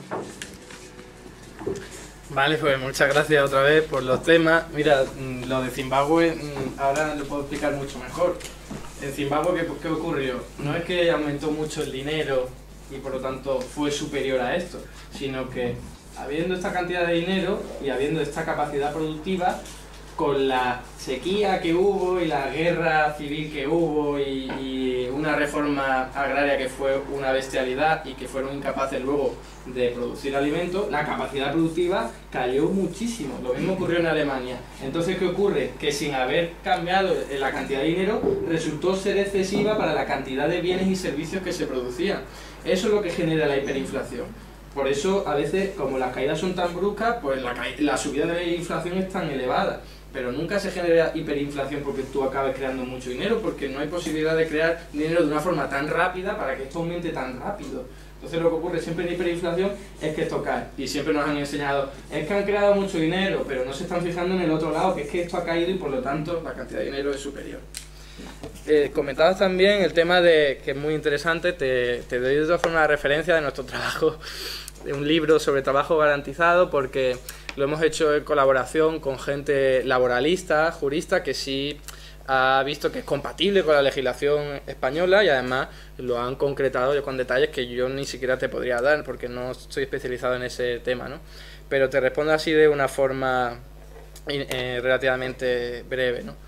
Vale, pues muchas gracias otra vez por los temas. Mira, lo de Zimbabue ahora lo puedo explicar mucho mejor. En Zimbabue, ¿qué, ¿qué ocurrió? No es que aumentó mucho el dinero y por lo tanto fue superior a esto, sino que habiendo esta cantidad de dinero y habiendo esta capacidad productiva, con la sequía que hubo y la guerra civil que hubo y, y una reforma agraria que fue una bestialidad y que fueron incapaces luego de producir alimentos, la capacidad productiva cayó muchísimo. Lo mismo ocurrió en Alemania. Entonces, ¿qué ocurre? Que sin haber cambiado la cantidad de dinero, resultó ser excesiva para la cantidad de bienes y servicios que se producían. Eso es lo que genera la hiperinflación. Por eso, a veces, como las caídas son tan bruscas, pues la, la subida de la inflación es tan elevada. Pero nunca se genera hiperinflación porque tú acabes creando mucho dinero, porque no hay posibilidad de crear dinero de una forma tan rápida para que esto aumente tan rápido. Entonces lo que ocurre siempre en hiperinflación es que esto cae. Y siempre nos han enseñado, es que han creado mucho dinero, pero no se están fijando en el otro lado, que es que esto ha caído y por lo tanto la cantidad de dinero es superior. Eh, comentabas también el tema de, que es muy interesante, te, te doy de todas formas la referencia de nuestro trabajo, de un libro sobre trabajo garantizado, porque lo hemos hecho en colaboración con gente laboralista, jurista, que sí ha visto que es compatible con la legislación española y además lo han concretado con detalles que yo ni siquiera te podría dar porque no estoy especializado en ese tema, ¿no? Pero te respondo así de una forma eh, relativamente breve, ¿no?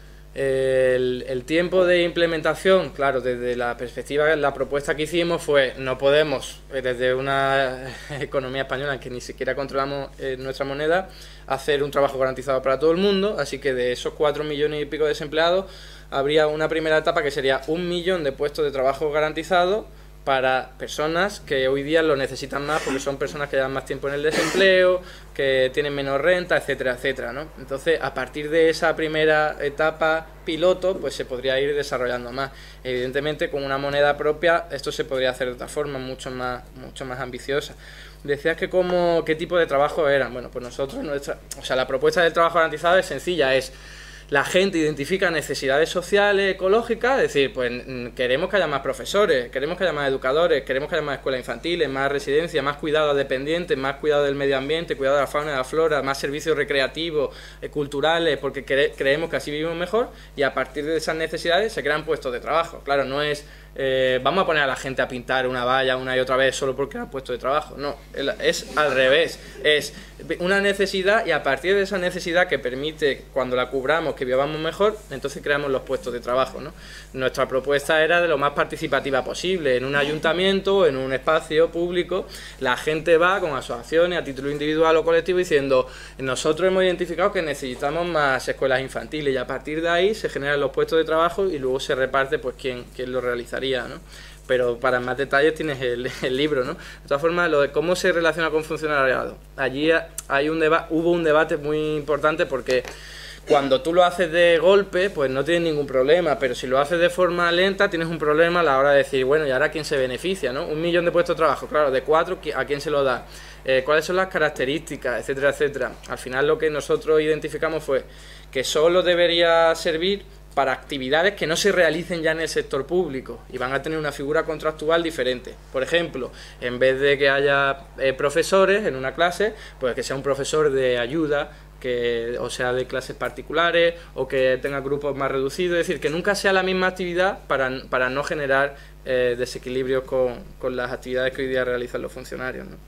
El, el tiempo de implementación, claro, desde la perspectiva, la propuesta que hicimos fue, no podemos, desde una economía española en que ni siquiera controlamos eh, nuestra moneda, hacer un trabajo garantizado para todo el mundo, así que de esos cuatro millones y pico de desempleados, habría una primera etapa que sería un millón de puestos de trabajo garantizados para personas que hoy día lo necesitan más porque son personas que llevan más tiempo en el desempleo, que tienen menos renta, etcétera, etcétera, ¿no? Entonces, a partir de esa primera etapa piloto, pues se podría ir desarrollando más. Evidentemente, con una moneda propia, esto se podría hacer de otra forma, mucho más, mucho más ambiciosa. Decías que cómo, qué tipo de trabajo eran. Bueno, pues nosotros, nuestra, o sea, la propuesta del trabajo garantizado es sencilla, es la gente identifica necesidades sociales, ecológicas, es decir, pues queremos que haya más profesores, queremos que haya más educadores, queremos que haya más escuelas infantiles, más residencias, más cuidado a dependientes, más cuidado del medio ambiente, cuidado de la fauna y de la flora, más servicios recreativos, eh, culturales, porque cre creemos que así vivimos mejor y a partir de esas necesidades se crean puestos de trabajo. Claro, no es eh, vamos a poner a la gente a pintar una valla una y otra vez solo porque ha puesto de trabajo, no, es al revés, es una necesidad y a partir de esa necesidad que permite, cuando la cubramos, que vivamos mejor, entonces creamos los puestos de trabajo, ¿no? Nuestra propuesta era de lo más participativa posible, en un ayuntamiento, en un espacio público, la gente va con asociaciones a título individual o colectivo diciendo, nosotros hemos identificado que necesitamos más escuelas infantiles y a partir de ahí se generan los puestos de trabajo y luego se reparte pues quién, quién lo realizaría, ¿no? Pero para más detalles tienes el, el libro, ¿no? De todas formas, lo de cómo se relaciona con funcionariado. Allí hay un deba hubo un debate muy importante porque cuando tú lo haces de golpe, pues no tienes ningún problema, pero si lo haces de forma lenta tienes un problema a la hora de decir, bueno, ¿y ahora quién se beneficia, no? Un millón de puestos de trabajo, claro, de cuatro, ¿a quién se lo da? Eh, ¿Cuáles son las características, etcétera, etcétera? Al final lo que nosotros identificamos fue que solo debería servir para actividades que no se realicen ya en el sector público y van a tener una figura contractual diferente. Por ejemplo, en vez de que haya eh, profesores en una clase, pues que sea un profesor de ayuda, que o sea de clases particulares o que tenga grupos más reducidos, es decir, que nunca sea la misma actividad para, para no generar eh, desequilibrios con, con las actividades que hoy día realizan los funcionarios, ¿no?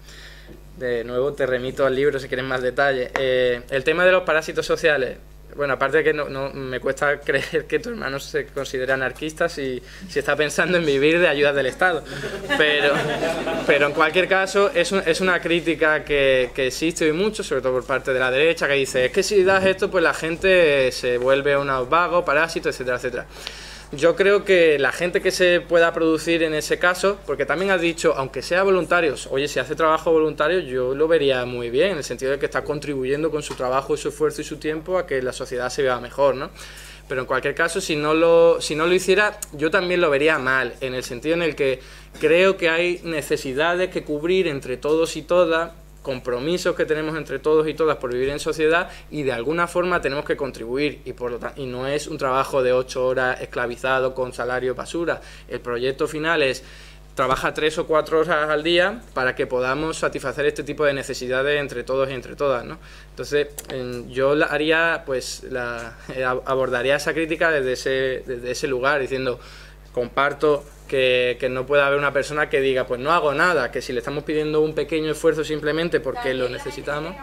De nuevo te remito al libro si quieres más detalles. Eh, el tema de los parásitos sociales. Bueno, aparte de que no, no, me cuesta creer que tu hermano se considere anarquista si, si está pensando en vivir de ayudas del Estado. Pero, pero en cualquier caso, es, un, es una crítica que, que existe hoy mucho, sobre todo por parte de la derecha, que dice, es que si das esto, pues la gente se vuelve unos vagos, parásitos, etcétera, etcétera. yo creo que la gente que se pueda producir en ese caso, porque también has dicho, aunque sea voluntarios, oye, si hace trabajo voluntario, yo lo vería muy bien, en el sentido de que está contribuyendo con su trabajo, su esfuerzo y su tiempo a que la sociedad se vea mejor, ¿no? Pero en cualquier caso, si no lo, si no lo hiciera, yo también lo vería mal, en el sentido en el que creo que hay necesidades que cubrir entre todos y todas, compromisos que tenemos entre todos y todas por vivir en sociedad, y de alguna forma tenemos que contribuir, y por lo tanto, y no es un trabajo de ocho horas esclavizado con salario basura. El proyecto final es trabaja tres o cuatro horas al día para que podamos satisfacer este tipo de necesidades entre todos y entre todas, ¿no? Entonces yo la haría, pues la, abordaría esa crítica desde ese, desde ese lugar, diciendo, comparto Que, que no puede haber una persona que diga, pues no hago nada, que si le estamos pidiendo un pequeño esfuerzo simplemente porque lo necesitamos.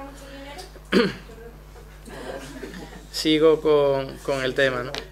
Sigo con, con el tema, ¿no?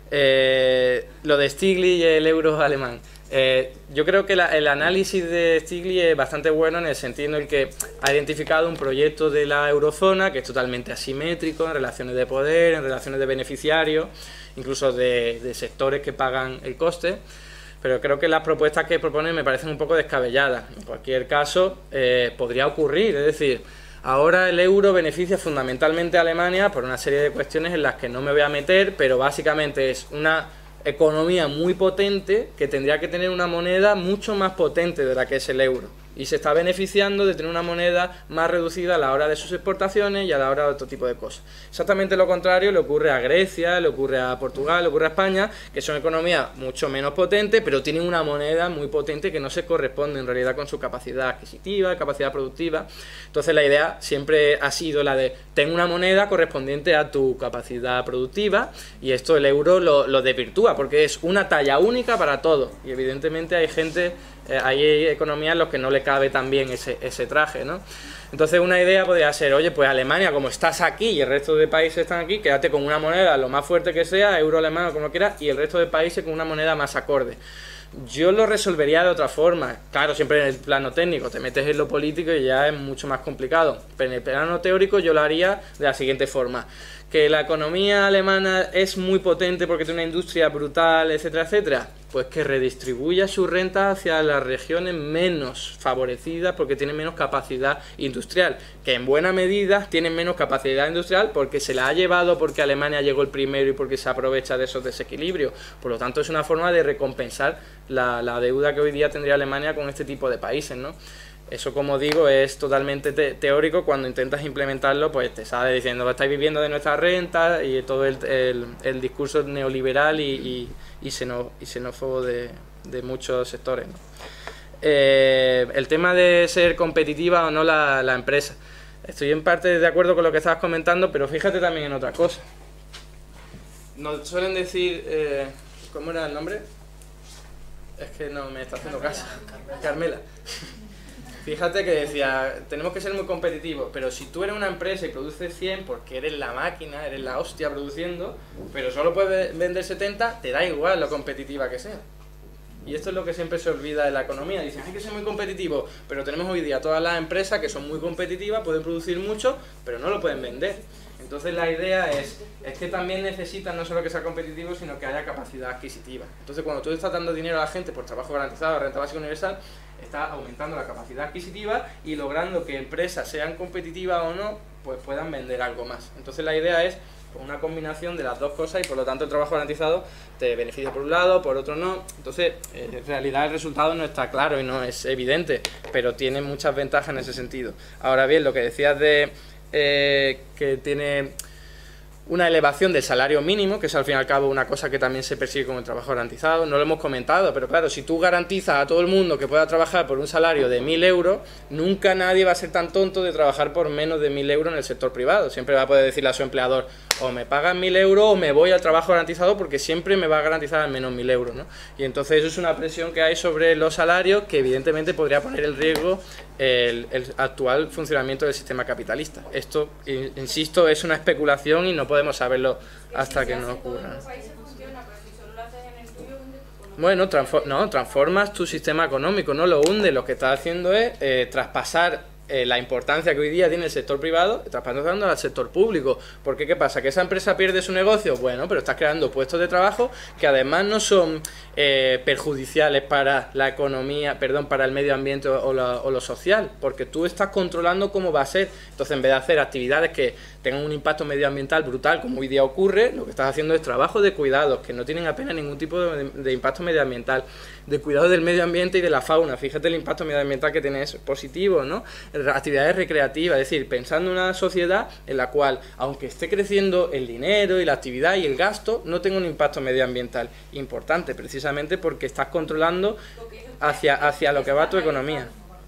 Eh, lo de Stiglitz y el euro alemán. Eh, yo creo que la, el análisis de Stiglitz es bastante bueno en el sentido en el que ha identificado un proyecto de la eurozona que es totalmente asimétrico en relaciones de poder, en relaciones de beneficiarios, incluso de, de sectores que pagan el coste. Pero creo que las propuestas que proponen me parecen un poco descabelladas. En cualquier caso, eh, podría ocurrir, es decir, ahora el euro beneficia fundamentalmente a Alemania por una serie de cuestiones en las que no me voy a meter, pero básicamente es una economía muy potente que tendría que tener una moneda mucho más potente de la que es el euro. Y se está beneficiando de tener una moneda más reducida a la hora de sus exportaciones y a la hora de otro tipo de cosas. Exactamente lo contrario le ocurre a Grecia, le ocurre a Portugal, le ocurre a España, que son economías mucho menos potentes, pero tienen una moneda muy potente que no se corresponde en realidad con su capacidad adquisitiva, capacidad productiva. Entonces la idea siempre ha sido la de, ten una moneda correspondiente a tu capacidad productiva, y esto el euro lo, lo desvirtúa, porque es una talla única para todo, y evidentemente hay gente... Eh, hay economías en las que no le cabe tan bien ese, ese traje, ¿no? Entonces una idea podría ser, oye, pues Alemania, como estás aquí y el resto de países están aquí, quédate con una moneda lo más fuerte que sea, euro alemán o como quieras, y el resto de países con una moneda más acorde. Yo lo resolvería de otra forma. Claro, siempre en el plano técnico, te metes en lo político y ya es mucho más complicado. Pero en el plano teórico yo lo haría de la siguiente forma. Que la economía alemana es muy potente porque tiene una industria brutal, etcétera, etcétera, pues que redistribuya su renta hacia las regiones menos favorecidas porque tienen menos capacidad industrial, que en buena medida tienen menos capacidad industrial porque se la ha llevado porque Alemania llegó el primero y porque se aprovecha de esos desequilibrios. Por lo tanto, es una forma de recompensar la, la deuda que hoy día tendría Alemania con este tipo de países, ¿no? Eso, como digo, es totalmente te teórico. Cuando intentas implementarlo, pues te sale diciendo que estáis viviendo de nuestra renta y todo el, el, el discurso neoliberal y, y, y, xeno, y xenófobo de, de muchos sectores, ¿no? Eh, el tema de ser competitiva o no la, la empresa. Estoy en parte de acuerdo con lo que estabas comentando, pero fíjate también en otra cosa. Nos suelen decir... Eh, ¿cómo era el nombre? Es que no me está haciendo caso. Carmela. Fíjate que decía, tenemos que ser muy competitivos, pero si tú eres una empresa y produces cien porque eres la máquina, eres la hostia produciendo, pero solo puedes vender setenta, te da igual lo competitiva que sea. Y esto es lo que siempre se olvida de la economía. Dicen, hay que ser muy competitivo, pero tenemos hoy día todas las empresas que son muy competitivas, pueden producir mucho, pero no lo pueden vender. Entonces la idea es, es que también necesitan no solo que sea competitivo, sino que haya capacidad adquisitiva. Entonces cuando tú estás dando dinero a la gente por trabajo garantizado, renta básica universal, está aumentando la capacidad adquisitiva y logrando que empresas, sean competitivas o no, pues puedan vender algo más. Entonces la idea es una combinación de las dos cosas y por lo tanto el trabajo garantizado te beneficia por un lado, por otro no. Entonces en realidad el resultado no está claro y no es evidente, pero tiene muchas ventajas en ese sentido. Ahora bien, lo que decías de eh, que tiene una elevación del salario mínimo, que es al fin y al cabo una cosa que también se persigue como el trabajo garantizado, no lo hemos comentado, pero claro, si tú garantizas a todo el mundo que pueda trabajar por un salario de mil euros, nunca nadie va a ser tan tonto de trabajar por menos de mil euros en el sector privado. Siempre va a poder decirle a su empleador, o me pagan mil euros o me voy al trabajo garantizado, porque siempre me va a garantizar al menos mil euros, ¿no? Y entonces eso es una presión que hay sobre los salarios que evidentemente podría poner en riesgo el, el actual funcionamiento del sistema capitalista. Esto, insisto, es una especulación y no podemos saberlo hasta que no ocurra. Bueno, transfor no, transformas tu sistema económico, no lo hundes. Lo que estás haciendo es eh, traspasar eh, la importancia que hoy día tiene el sector privado, estás pasando al sector público. Porque ¿qué pasa? ¿Que esa empresa pierde su negocio? Bueno, pero estás creando puestos de trabajo que además no son eh, perjudiciales para la economía, perdón, para el medio ambiente o, la, o lo social, porque tú estás controlando cómo va a ser. Entonces, en vez de hacer actividades que tengan un impacto medioambiental brutal, como hoy día ocurre, lo que estás haciendo es trabajo de cuidados, que no tienen apenas ningún tipo de, de impacto medioambiental, de cuidado del medio ambiente y de la fauna. Fíjate el impacto medioambiental que tiene eso, positivo, ¿no? Actividades recreativas, es decir, pensando en una sociedad en la cual, aunque esté creciendo el dinero y la actividad y el gasto, no tenga un impacto medioambiental importante, precisamente porque estás controlando hacia, hacia lo que va tu economía.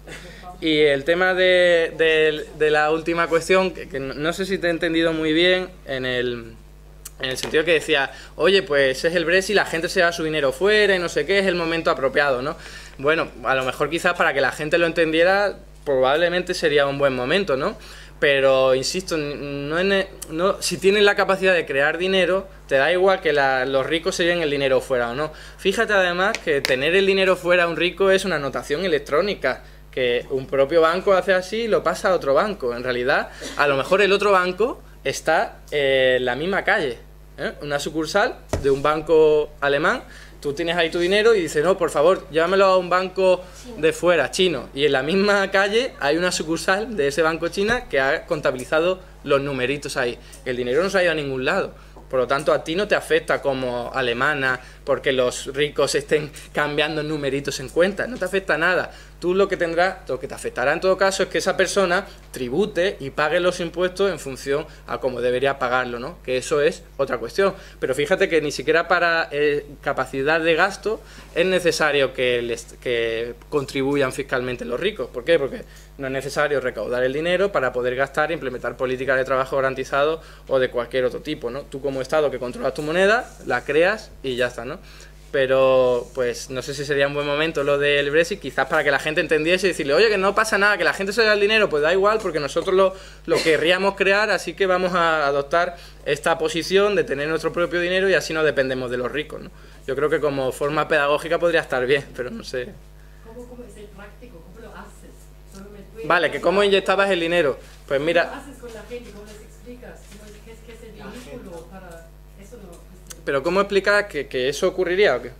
Y el tema de, de, de la última cuestión, que, que no, no sé si te he entendido muy bien, en el, en el sentido que decía, oye, pues es el Brexit, la gente se da su dinero fuera y no sé qué, es el momento apropiado, ¿no? Bueno, a lo mejor quizás para que la gente lo entendiera, probablemente sería un buen momento, ¿no? Pero, insisto, no, en, no, si tienes la capacidad de crear dinero, te da igual que la, los ricos se lleven el dinero fuera o no. Fíjate además que tener el dinero fuera a un rico es una anotación electrónica, que un propio banco hace así y lo pasa a otro banco. En realidad, a lo mejor el otro banco está eh, en la misma calle, ¿eh? Una sucursal de un banco alemán. Tú tienes ahí tu dinero y dices, no, por favor, llévamelo a un banco de fuera, chino. Y en la misma calle hay una sucursal de ese banco china que ha contabilizado los numeritos ahí. El dinero no se ha ido a ningún lado. Por lo tanto, a ti no te afecta como alemana porque los ricos estén cambiando numeritos en cuenta. No te afecta nada. Tú lo que tendrás, lo que te afectará en todo caso es que esa persona tribute y pague los impuestos en función a cómo debería pagarlo, ¿no? Que eso es otra cuestión. Pero fíjate que ni siquiera para eh, capacidad de gasto es necesario que, les, que contribuyan fiscalmente los ricos. ¿Por qué? Porque no es necesario recaudar el dinero para poder gastar e implementar políticas de trabajo garantizado o de cualquier otro tipo, ¿no? Tú como Estado que controlas tu moneda, la creas y ya está, ¿no? Pero, pues, no sé si sería un buen momento lo del Brexit, quizás para que la gente entendiese y decirle, oye, que no pasa nada, que la gente se da el dinero, pues da igual, porque nosotros lo, lo querríamos crear, así que vamos a adoptar esta posición de tener nuestro propio dinero y así no dependemos de los ricos, ¿no? Yo creo que como forma pedagógica podría estar bien, pero no sé. ¿Cómo, cómo es el práctico? ¿Cómo lo haces? Solo me puede... Vale, que cómo inyectabas el dinero. Pues mira... ¿Cómo lo haces con la gente? ¿Cómo les explicas? ¿Qué es, qué es el vínculo para...? Eso no... Pero ¿cómo explicar que, que eso ocurriría o qué?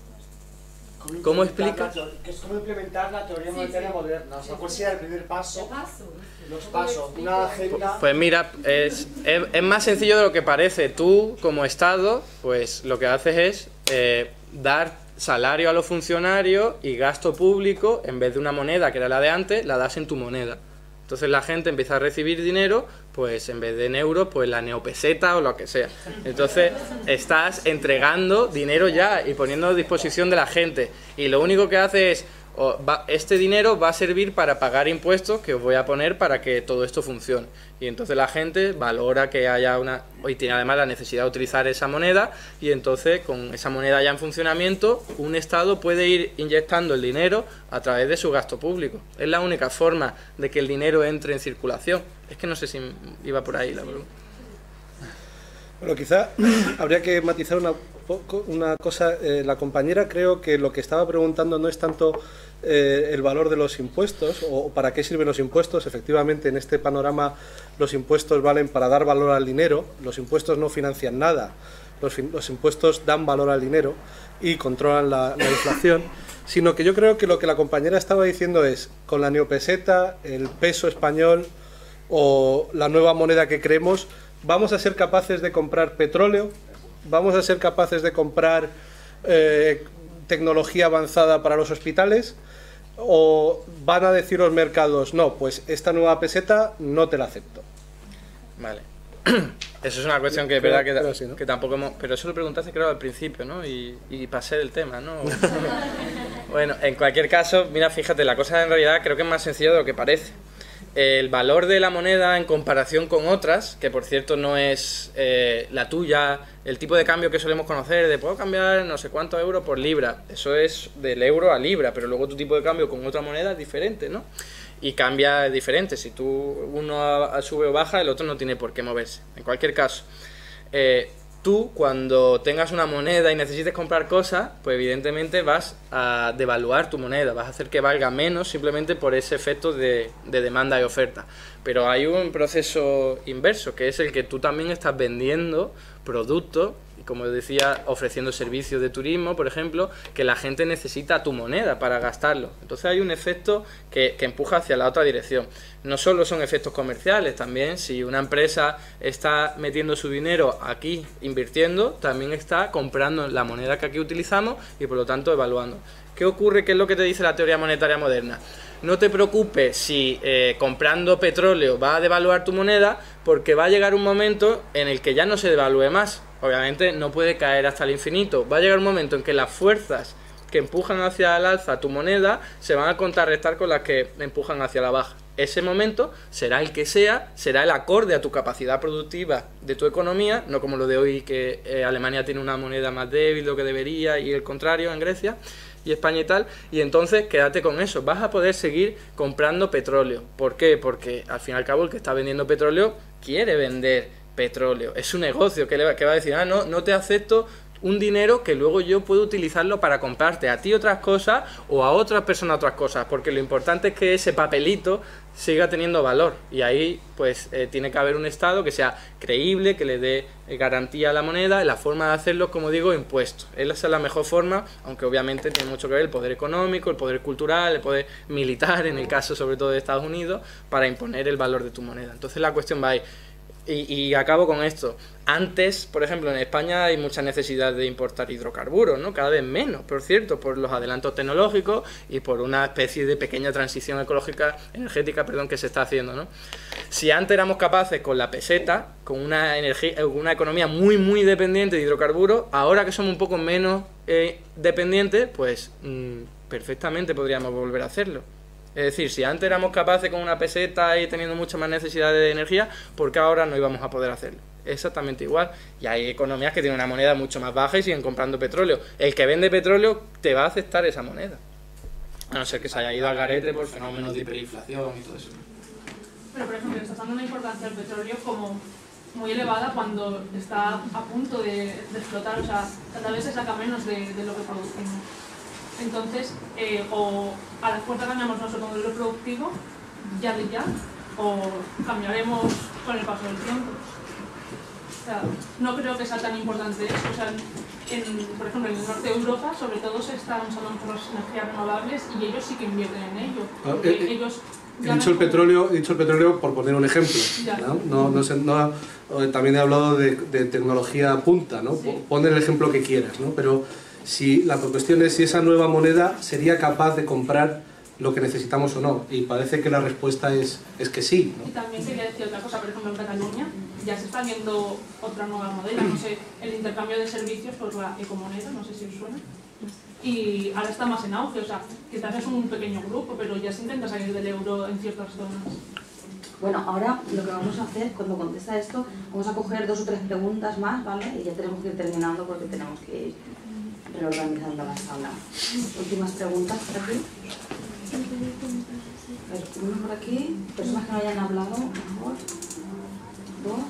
¿Cómo, ¿Cómo explica? Que es como implementar la teoría Sí, monetaria sí. moderna. O sea, ¿cuál sería el primer paso? El paso. Los ¿Cómo lo pasos. explicas? Una agenda. Pues mira, es, es, es más sencillo de lo que parece. Tú, como Estado, pues lo que haces es eh, dar salario a los funcionarios y gasto público, en vez de una moneda que era la de antes, la das en tu moneda. Entonces la gente empieza a recibir dinero, pues en vez de en euros, pues la neopeseta o lo que sea. Entonces estás entregando dinero ya y poniendo a disposición de la gente. Y lo único que hace es, oh, va, este dinero va a servir para pagar impuestos que os voy a poner para que todo esto funcione. Y entonces la gente valora que haya una... Hoy tiene además la necesidad de utilizar esa moneda y entonces con esa moneda ya en funcionamiento, un Estado puede ir inyectando el dinero a través de su gasto público. Es la única forma de que el dinero entre en circulación. Es que no sé si iba por ahí la pregunta. Bueno, quizá habría que matizar una, una cosa. Eh, la compañera creo que lo que estaba preguntando no es tanto eh, el valor de los impuestos o para qué sirven los impuestos. Efectivamente, en este panorama los impuestos valen para dar valor al dinero. Los impuestos no financian nada. Los, los impuestos dan valor al dinero y controlan la, la inflación. Sino que yo creo que lo que la compañera estaba diciendo es, con la neopeseta, el peso español o la nueva moneda que creemos, ¿vamos a ser capaces de comprar petróleo? ¿Vamos a ser capaces de comprar eh, tecnología avanzada para los hospitales? ¿O van a decir los mercados, no, pues esta nueva peseta no te la acepto? Vale. Eso es una cuestión que es Creo- verdad que, creo sí, ¿no? que tampoco hemos... Pero eso lo preguntaste creo al principio, ¿no? Y, y pasé del tema, ¿no? Bueno, en cualquier caso, mira, fíjate, la cosa en realidad creo que es más sencilla de lo que parece. El valor de la moneda en comparación con otras, que por cierto no es eh, la tuya, el tipo de cambio que solemos conocer, de puedo cambiar no sé cuántos euros por libra, eso es del euro a libra, pero luego tu tipo de cambio con otra moneda es diferente, ¿no? Y cambia diferente, si tú uno sube o baja, el otro no tiene por qué moverse. En cualquier caso, eh, tú cuando tengas una moneda y necesites comprar cosas, pues evidentemente vas a devaluar tu moneda, vas a hacer que valga menos simplemente por ese efecto de, de demanda y oferta. Pero hay un proceso inverso, que es el que tú también estás vendiendo productos, y como decía, ofreciendo servicios de turismo, por ejemplo, que la gente necesita tu moneda para gastarlo. Entonces hay un efecto que, que empuja hacia la otra dirección. No solo son efectos comerciales, también si una empresa está metiendo su dinero aquí, invirtiendo, también está comprando la moneda que aquí utilizamos y por lo tanto evaluando. ¿Qué ocurre? ¿Qué es lo que te dice la teoría monetaria moderna? No te preocupes si eh, comprando petróleo va a devaluar tu moneda, porque va a llegar un momento en el que ya no se devalúe más. Obviamente no puede caer hasta el infinito. Va a llegar un momento en que las fuerzas que empujan hacia el alza tu moneda se van a contrarrestar con las que empujan hacia la baja. Ese momento será el que sea, será el acorde a tu capacidad productiva de tu economía, no como lo de hoy que eh, Alemania tiene una moneda más débil de lo que debería y el contrario en Grecia y España y tal, y entonces quédate con eso, vas a poder seguir comprando petróleo. ¿Por qué? Porque al fin y al cabo el que está vendiendo petróleo quiere vender petróleo, es un negocio que, le va, que va a decir, ah, no, no te acepto un dinero que luego yo puedo utilizarlo para comprarte a ti otras cosas o a otras personas otras cosas, porque lo importante es que ese papelito siga teniendo valor, y ahí pues eh, tiene que haber un Estado que sea creíble, que le dé eh, garantía a la moneda, y la forma de hacerlo, como digo, impuestos. Esa es la mejor forma, aunque obviamente tiene mucho que ver el poder económico, el poder cultural, el poder militar, en el caso sobre todo de Estados Unidos, para imponer el valor de tu moneda. Entonces la cuestión va ahí. Y, y acabo con esto. Antes, por ejemplo, en España hay mucha necesidad de importar hidrocarburos, ¿no? Cada vez menos, por cierto, por los adelantos tecnológicos y por una especie de pequeña transición ecológica, energética, perdón, que se está haciendo, ¿no? Si antes éramos capaces con la peseta, con una energía, una economía muy, muy dependiente de hidrocarburos, ahora que somos un poco menos eh, dependientes, pues mmm, perfectamente podríamos volver a hacerlo. Es decir, si antes éramos capaces con una peseta y teniendo mucha más necesidad de energía, ¿por qué ahora no íbamos a poder hacerlo? Exactamente igual. Y hay economías que tienen una moneda mucho más baja y siguen comprando petróleo. El que vende petróleo te va a aceptar esa moneda. A no ser que se haya ido al garete por fenómenos de hiperinflación y todo eso. Pero, por ejemplo, está dando una importancia al petróleo como muy elevada cuando está a punto de, de explotar. O sea, cada vez se saca menos de, de lo que producimos. Entonces, eh, o a la fuerza cambiamos nuestro modelo productivo, ya de ya, o cambiaremos con el paso del tiempo. O sea, no creo que sea tan importante eso. O sea, en, por ejemplo, en el norte de Europa, sobre todo, se están usando mucho las energías renovables y ellos sí que invierten en ello. Ah, eh, eh, ellos he, dicho el petróleo, he dicho el petróleo por poner un ejemplo. ¿no? No, no sé, no, también he hablado de, de tecnología punta, ¿no? Sí. Pon el ejemplo que quieras, ¿no? Pero si la cuestión es si esa nueva moneda sería capaz de comprar lo que necesitamos o no, y parece que la respuesta es, es que sí, ¿no? Y también quería decir otra cosa, por ejemplo, en Cataluña ya se está viendo otra nueva moneda, no sé, el intercambio de servicios por la ecomoneda, no sé si os suena, y ahora está más en auge, o sea, quizás es un pequeño grupo, pero ya se intenta salir del euro en ciertas zonas. Bueno, ahora lo que vamos a hacer, cuando contesta esto, vamos a coger dos o tres preguntas más, ¿vale? Y ya tenemos que ir terminando porque tenemos que ir reorganizando la sala. Últimas preguntas por aquí. A ver, uno por aquí. Personas que no hayan hablado, mejor. Dos.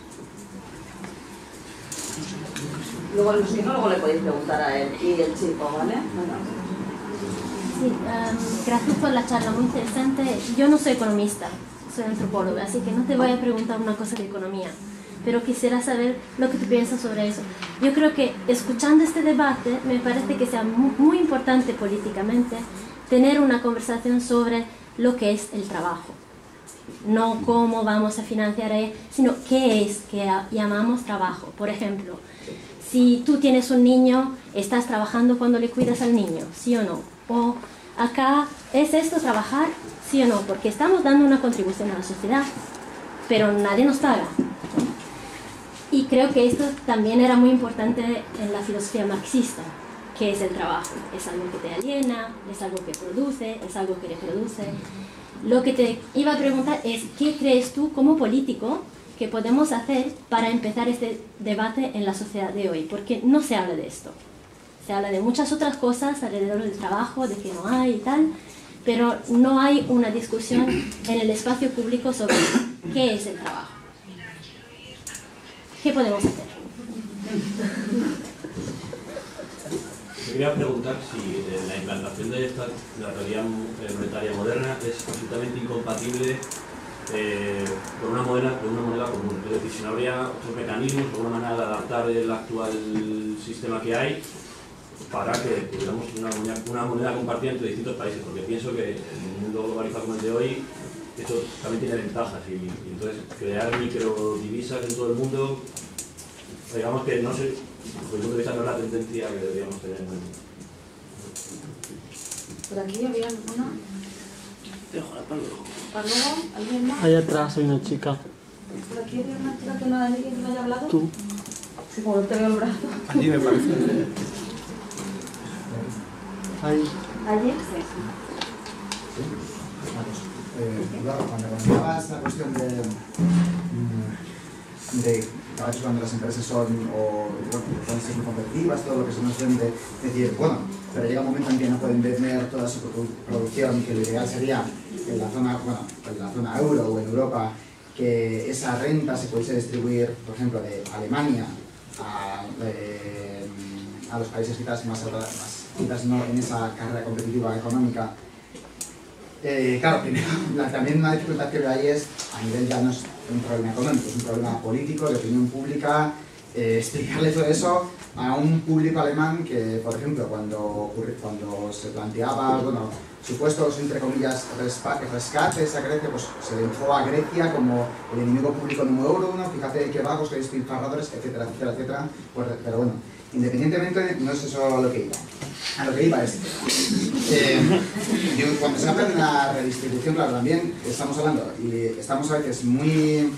Luego los que no, luego le podéis preguntar a él y el chico, ¿vale? Bueno. Sí, um, gracias por la charla, muy interesante. Yo no soy economista, soy antropóloga, así que no te voy a preguntar una cosa de economía, pero quisiera saber lo que tú piensas sobre eso. Yo creo que escuchando este debate me parece que sea muy, muy importante políticamente tener una conversación sobre lo que es el trabajo. No cómo vamos a financiar ahí, sino qué es que llamamos trabajo. Por ejemplo, si tú tienes un niño, ¿estás trabajando cuando le cuidas al niño? ¿Sí o no? O acá, ¿es esto trabajar? ¿Sí o no? Porque estamos dando una contribución a la sociedad, pero nadie nos paga. Y creo que esto también era muy importante en la filosofía marxista. ¿Qué es el trabajo? ¿Es algo que te aliena? ¿Es algo que produce? ¿Es algo que reproduce? Lo que te iba a preguntar es, ¿qué crees tú como político que podemos hacer para empezar este debate en la sociedad de hoy? Porque no se habla de esto. Se habla de muchas otras cosas alrededor del trabajo, de que no hay y tal, pero no hay una discusión en el espacio público sobre qué es el trabajo. ¿Qué podemos hacer? Yo quería preguntar si eh, la implantación de esta la teoría monetaria moderna es absolutamente incompatible eh, con una moneda, con una moneda común. Es decir, si no habría otros mecanismos, alguna manera de adaptar el actual sistema que hay para que tuviéramos una moneda, una moneda compartida entre distintos países, porque pienso que en un mundo globalizado como el de hoy, eso también tiene ventajas, y, y entonces crear microdivisas en todo el mundo, digamos que no sé, desde mi punto de vista no es la tendencia que deberíamos tener en el mundo. Por aquí había alguna. ¿Para luego? ¿Alguien más? Allá atrás hay una chica. ¿Por aquí había una chica que no, alguien que no haya hablado? Tú. Sí, como no te veo el brazo. Allí me parece. Ahí. ¿Allí? Sí. Eh, claro, cuando comentabas la cuestión de, de a veces cuando las empresas son o pueden ser muy competitivas, todo lo que se nos vende, decir, bueno, pero llega un momento en que no pueden vender toda su producción, que lo ideal sería en la zona, bueno, en la zona euro o en Europa, que esa renta se pudiese distribuir, por ejemplo, de Alemania a, de, a los países quizás más, más quizás no en esa carrera competitiva económica. Eh, claro, primero, la, también una dificultad que veo ahí es, a nivel ya no es un problema económico, es un problema político, de opinión pública, eh, explicarle todo eso a un público alemán que, por ejemplo, cuando, cuando se planteaba, bueno, supuestos, entre comillas, rescates a Grecia, pues se lanzó a Grecia como el enemigo público número uno, fíjate qué vagos, qué despilfarradores, etcétera, etcétera, etcétera, pues, pero bueno, independientemente, no es eso a lo que iba. A lo que iba es, eh, cuando se habla de una redistribución, claro, también estamos hablando, y estamos a veces muy,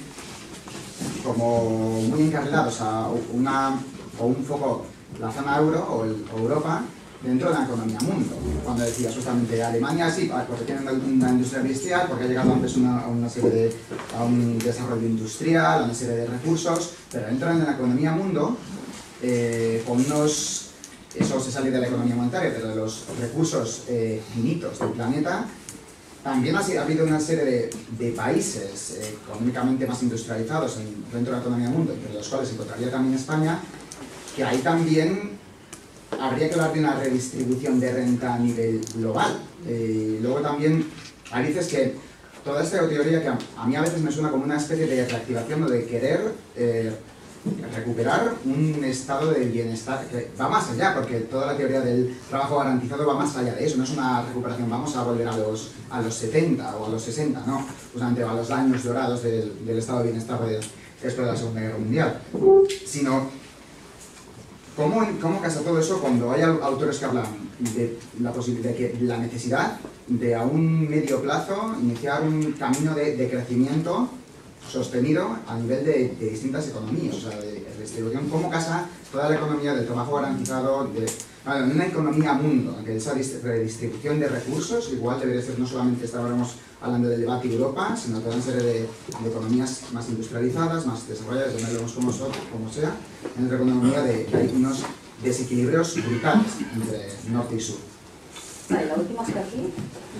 como muy encarrilados a una, o un foco, la zona euro o, el, o Europa, dentro de la economía mundo. Cuando decías justamente Alemania, sí, porque tienen una industria industrial, porque ha llegado antes una, a una serie de, a un desarrollo industrial, a una serie de recursos, pero entran en la economía mundo eh, con unos... Eso se sale de la economía monetaria, de los recursos eh, finitos del planeta. También ha, ha habido una serie de, de países eh, económicamente más industrializados en, dentro de la economía del mundo, entre los cuales se encontraría también España, que ahí también habría que hablar de una redistribución de renta a nivel global. Eh, luego también hay veces que toda esta teoría que a, a mí a veces me suena como una especie de reactivación o de querer eh, recuperar un estado de bienestar que va más allá, porque toda la teoría del trabajo garantizado va más allá de eso, no es una recuperación, vamos a volver a los, a los setenta o a los sesenta, no, justamente a los años dorados del, del estado de bienestar de, después de la Segunda Guerra Mundial, sino cómo, cómo casa todo eso cuando hay autores que hablan de la posibilidad de que la necesidad de a un medio plazo iniciar un camino de, de crecimiento sostenido a nivel de, de distintas economías, o sea, de, de distribución, cómo casa toda la economía del trabajo garantizado, de, bueno, en una economía mundo, en que esa redistribución de recursos igual debería ser no solamente, estábamos hablando del debate de Europa, sino toda una serie de, de economías más industrializadas, más desarrolladas, llamémoslo como, como sea, en otra economía de que hay unos desequilibrios brutales entre norte y sur. Vale, la última está aquí.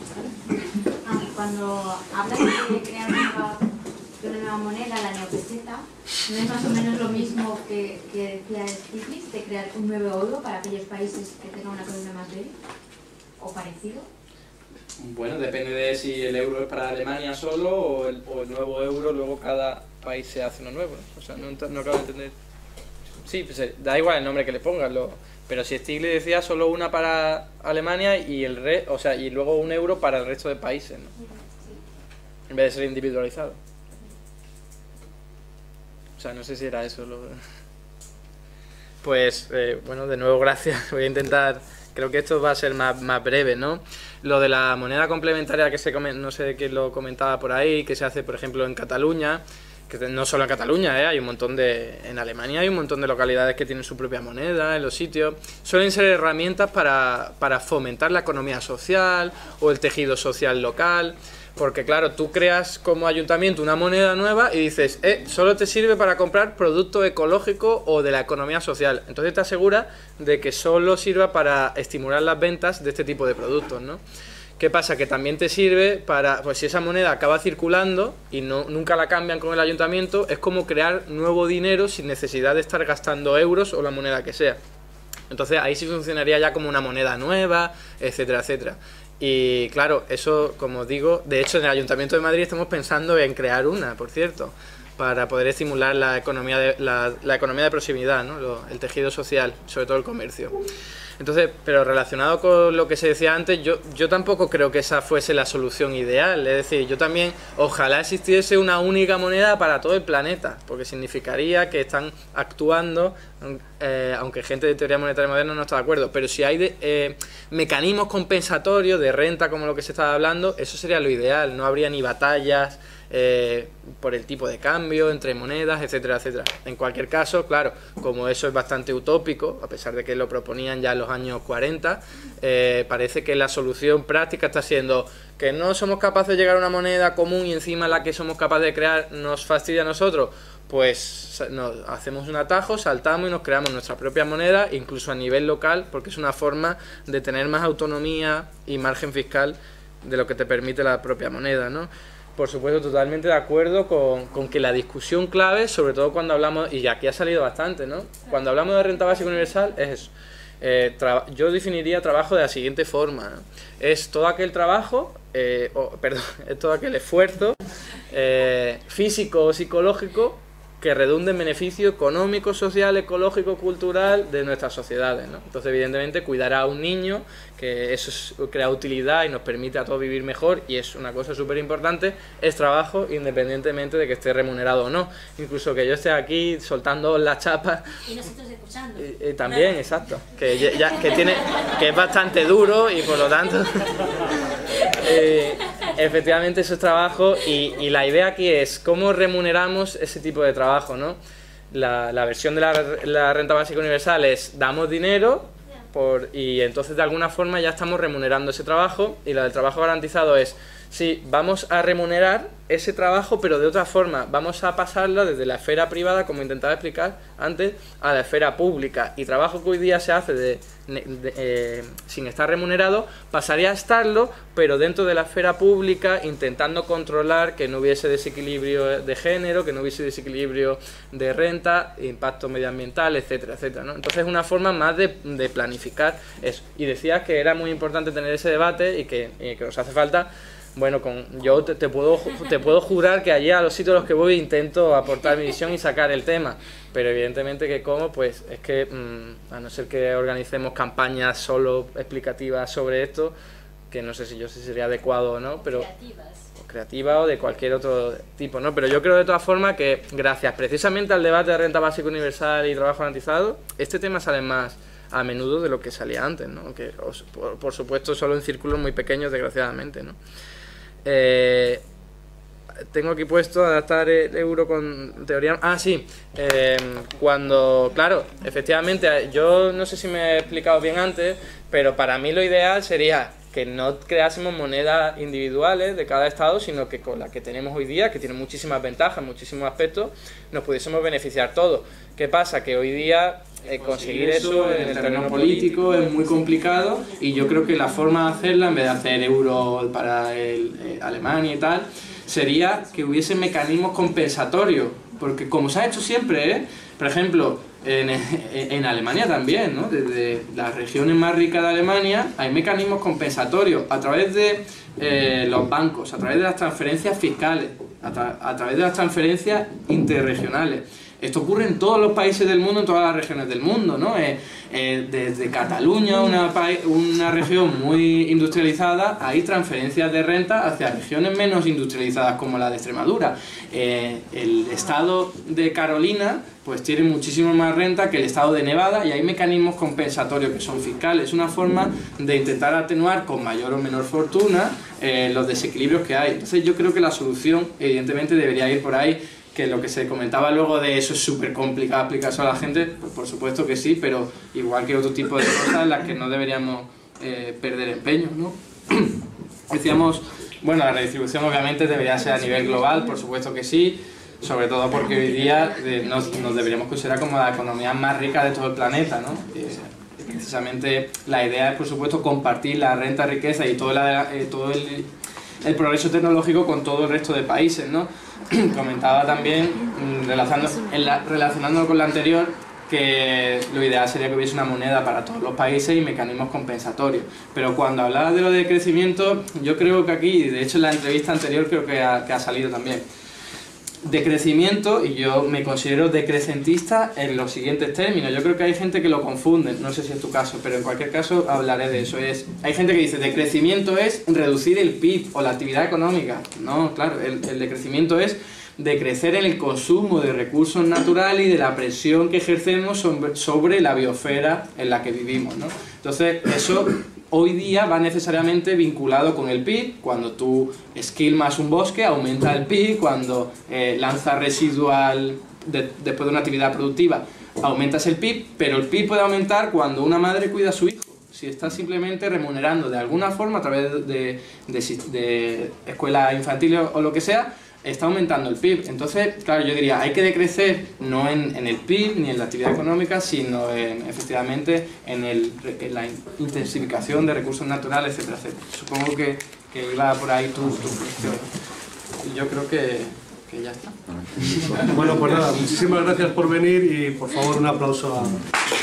Ah, cuando hablas de crear una de una nueva moneda, la neopeseta, ¿no es más o menos lo mismo que, que decía Stiglitz, de crear un nuevo euro para aquellos países que tengan una economía más débil? ¿O parecido? Bueno, depende de si el euro es para Alemania solo o el, o el nuevo euro, luego cada país se hace uno nuevo, ¿no? O sea, no, no acabo de entender. Sí, pues da igual el nombre que le pongas, lo, pero si Stiglitz decía solo una para Alemania y el re, o sea, y luego un euro para el resto de países, ¿no? En vez de ser individualizado. O sea, no sé si era eso. Lo... Pues, eh, bueno, de nuevo, gracias. Voy a intentar... Creo que esto va a ser más, más breve, ¿no? Lo de la moneda complementaria que se come, no sé quién lo comentaba por ahí, que se hace, por ejemplo, en Cataluña, que no solo en Cataluña, ¿eh? Hay un montón de... En Alemania hay un montón de localidades que tienen su propia moneda en los sitios. Suelen ser herramientas para, para fomentar la economía social o el tejido social local. Porque claro, tú creas como ayuntamiento una moneda nueva y dices, eh, solo te sirve para comprar producto ecológico o de la economía social. Entonces te aseguras de que solo sirva para estimular las ventas de este tipo de productos, ¿no? ¿Qué pasa? Que también te sirve para, pues si esa moneda acaba circulando y no, nunca la cambian con el ayuntamiento, es como crear nuevo dinero sin necesidad de estar gastando euros o la moneda que sea. Entonces ahí sí funcionaría ya como una moneda nueva, etcétera, etcétera. Y claro, eso, como digo, de hecho en el Ayuntamiento de Madrid estamos pensando en crear una, por cierto, para poder estimular la economía de, la, la economía de proximidad, ¿no? Lo, el tejido social, sobre todo el comercio. Entonces, pero relacionado con lo que se decía antes, yo, yo tampoco creo que esa fuese la solución ideal. Es decir, yo también, ojalá existiese una única moneda para todo el planeta, porque significaría que están actuando, eh, aunque gente de teoría monetaria moderna no está de acuerdo, pero si hay de, eh, mecanismos compensatorios de renta como lo que se estaba hablando, eso sería lo ideal, no habría ni batallas Eh, por el tipo de cambio entre monedas, etcétera, etcétera. En cualquier caso, claro, como eso es bastante utópico, a pesar de que lo proponían ya en los años cuarenta, eh, parece que la solución práctica está siendo que no somos capaces de llegar a una moneda común y encima la que somos capaces de crear nos fastidia a nosotros. Pues nos hacemos un atajo, saltamos y nos creamos nuestra propia moneda, incluso a nivel local, porque es una forma de tener más autonomía y margen fiscal de lo que te permite la propia moneda, ¿no? Por supuesto, totalmente de acuerdo con, con que la discusión clave, sobre todo cuando hablamos, y aquí ha salido bastante, ¿no? Cuando hablamos de renta básica universal, es eso. Eh, yo definiría trabajo de la siguiente forma, ¿no? Es todo aquel trabajo, eh, oh, perdón, es todo aquel esfuerzo eh, físico o psicológico que redunde en beneficio económico, social, ecológico, cultural de nuestras sociedades, ¿no? Entonces, evidentemente, cuidar a un niño, que eso es, crea utilidad y nos permite a todos vivir mejor, y es una cosa súper importante, es trabajo independientemente de que esté remunerado o no. Incluso que yo esté aquí soltando la chapa. Y nosotros escuchando. Y, y también, exacto. Que, ya, que, tiene, que es bastante duro y por lo tanto... Eh, efectivamente eso es trabajo y, y la idea aquí es cómo remuneramos ese tipo de trabajo, ¿no? La, la versión de la, la renta básica universal es damos dinero por, y entonces de alguna forma ya estamos remunerando ese trabajo, y la del trabajo garantizado es sí, vamos a remunerar ese trabajo pero de otra forma, vamos a pasarlo desde la esfera privada, como intentaba explicar antes, a la esfera pública, y trabajo que hoy día se hace de, de, eh, sin estar remunerado pasaría a estarlo, pero dentro de la esfera pública, intentando controlar que no hubiese desequilibrio de género, que no hubiese desequilibrio de renta, impacto medioambiental, etcétera, etcétera, ¿no? Entonces es una forma más de, de planificar eso. Y decías que era muy importante tener ese debate y que, y que nos hace falta. Bueno, con, yo te, te, puedo, te puedo jurar que allí a los sitios a los que voy intento aportar mi visión y sacar el tema, pero evidentemente que como, pues es que mmm, a no ser que organicemos campañas solo explicativas sobre esto, que no sé si yo sé si sería adecuado o no, pero creativas. O creativa o de cualquier otro tipo, ¿no? Pero yo creo de todas formas que gracias precisamente al debate de renta básica universal y trabajo garantizado, este tema sale más a menudo de lo que salía antes, ¿no? Que, por, por supuesto, solo en círculos muy pequeños, desgraciadamente, ¿no? Eh, tengo aquí puesto adaptar el euro con teoría... Ah, sí, eh, cuando... Claro, efectivamente, yo no sé si me he explicado bien antes, pero para mí lo ideal sería que no creásemos monedas individuales de cada estado, sino que con la que tenemos hoy día, que tiene muchísimas ventajas, muchísimos aspectos, nos pudiésemos beneficiar todos. ¿Qué pasa? Que hoy día eh, conseguir eso en el terreno político es muy complicado, y yo creo que la forma de hacerla, en vez de hacer euro para el, eh, Alemania y tal, sería que hubiese mecanismos compensatorios, porque como se ha hecho siempre, ¿eh? Por ejemplo, en, en Alemania también, ¿no? Desde las regiones más ricas de Alemania hay mecanismos compensatorios a través de eh, los bancos, a través de las transferencias fiscales, a, tra a través de las transferencias interregionales. Esto ocurre en todos los países del mundo, en todas las regiones del mundo, ¿no? Eh, eh, desde Cataluña, una, una región muy industrializada, hay transferencias de renta hacia regiones menos industrializadas como la de Extremadura. Eh, el estado de Carolina pues tiene muchísimo más renta que el estado de Nevada, y hay mecanismos compensatorios que son fiscales. Es una forma de intentar atenuar con mayor o menor fortuna eh, los desequilibrios que hay. Entonces yo creo que la solución evidentemente debería ir por ahí, que lo que se comentaba luego de eso es súper complicado aplicarse a la gente, pues por supuesto que sí, pero igual que otro tipo de cosas en las que no deberíamos eh, perder empeño, ¿no? Decíamos, bueno, la redistribución obviamente debería ser a nivel global, por supuesto que sí, sobre todo porque hoy día eh, nos, nos deberíamos considerar como la economía más rica de todo el planeta, ¿no? Eh, Precisamente la idea es, por supuesto, compartir la renta, riqueza y todo, la, eh, todo el, el progreso tecnológico con todo el resto de países, ¿no? Comentaba también, relacionando, en la, relacionándolo con lo anterior, que lo ideal sería que hubiese una moneda para todos los países y mecanismos compensatorios. Pero cuando hablaba de lo de crecimiento, yo creo que aquí, de hecho en la entrevista anterior creo que ha, que ha salido también, de crecimiento, y yo me considero decrecentista en los siguientes términos. Yo creo que hay gente que lo confunde, no sé si es tu caso, pero en cualquier caso hablaré de eso. Es, hay gente que dice decrecimiento es reducir el P I B o la actividad económica. No, claro, el, el decrecimiento es decrecer en el consumo de recursos naturales y de la presión que ejercemos sobre, sobre la biosfera en la que vivimos, ¿no? Entonces, eso hoy día va necesariamente vinculado con el P I B. Cuando tú esquilmas un bosque, aumenta el P I B. Cuando eh, lanzas residual de, después de una actividad productiva, aumentas el P I B. Pero el P I B puede aumentar cuando una madre cuida a su hijo. Si está simplemente remunerando de alguna forma a través de, de, de, de escuelas infantiles o lo que sea, está aumentando el P I B. Entonces, claro, yo diría, hay que decrecer no en, en el P I B ni en la actividad económica, sino en, efectivamente en, el, en la intensificación de recursos naturales, etcétera, etcétera. Supongo que, que iba por ahí tu, tu cuestión. Y yo creo que, que ya está. Bueno, pues nada, muchísimas gracias por venir y por favor un aplauso a...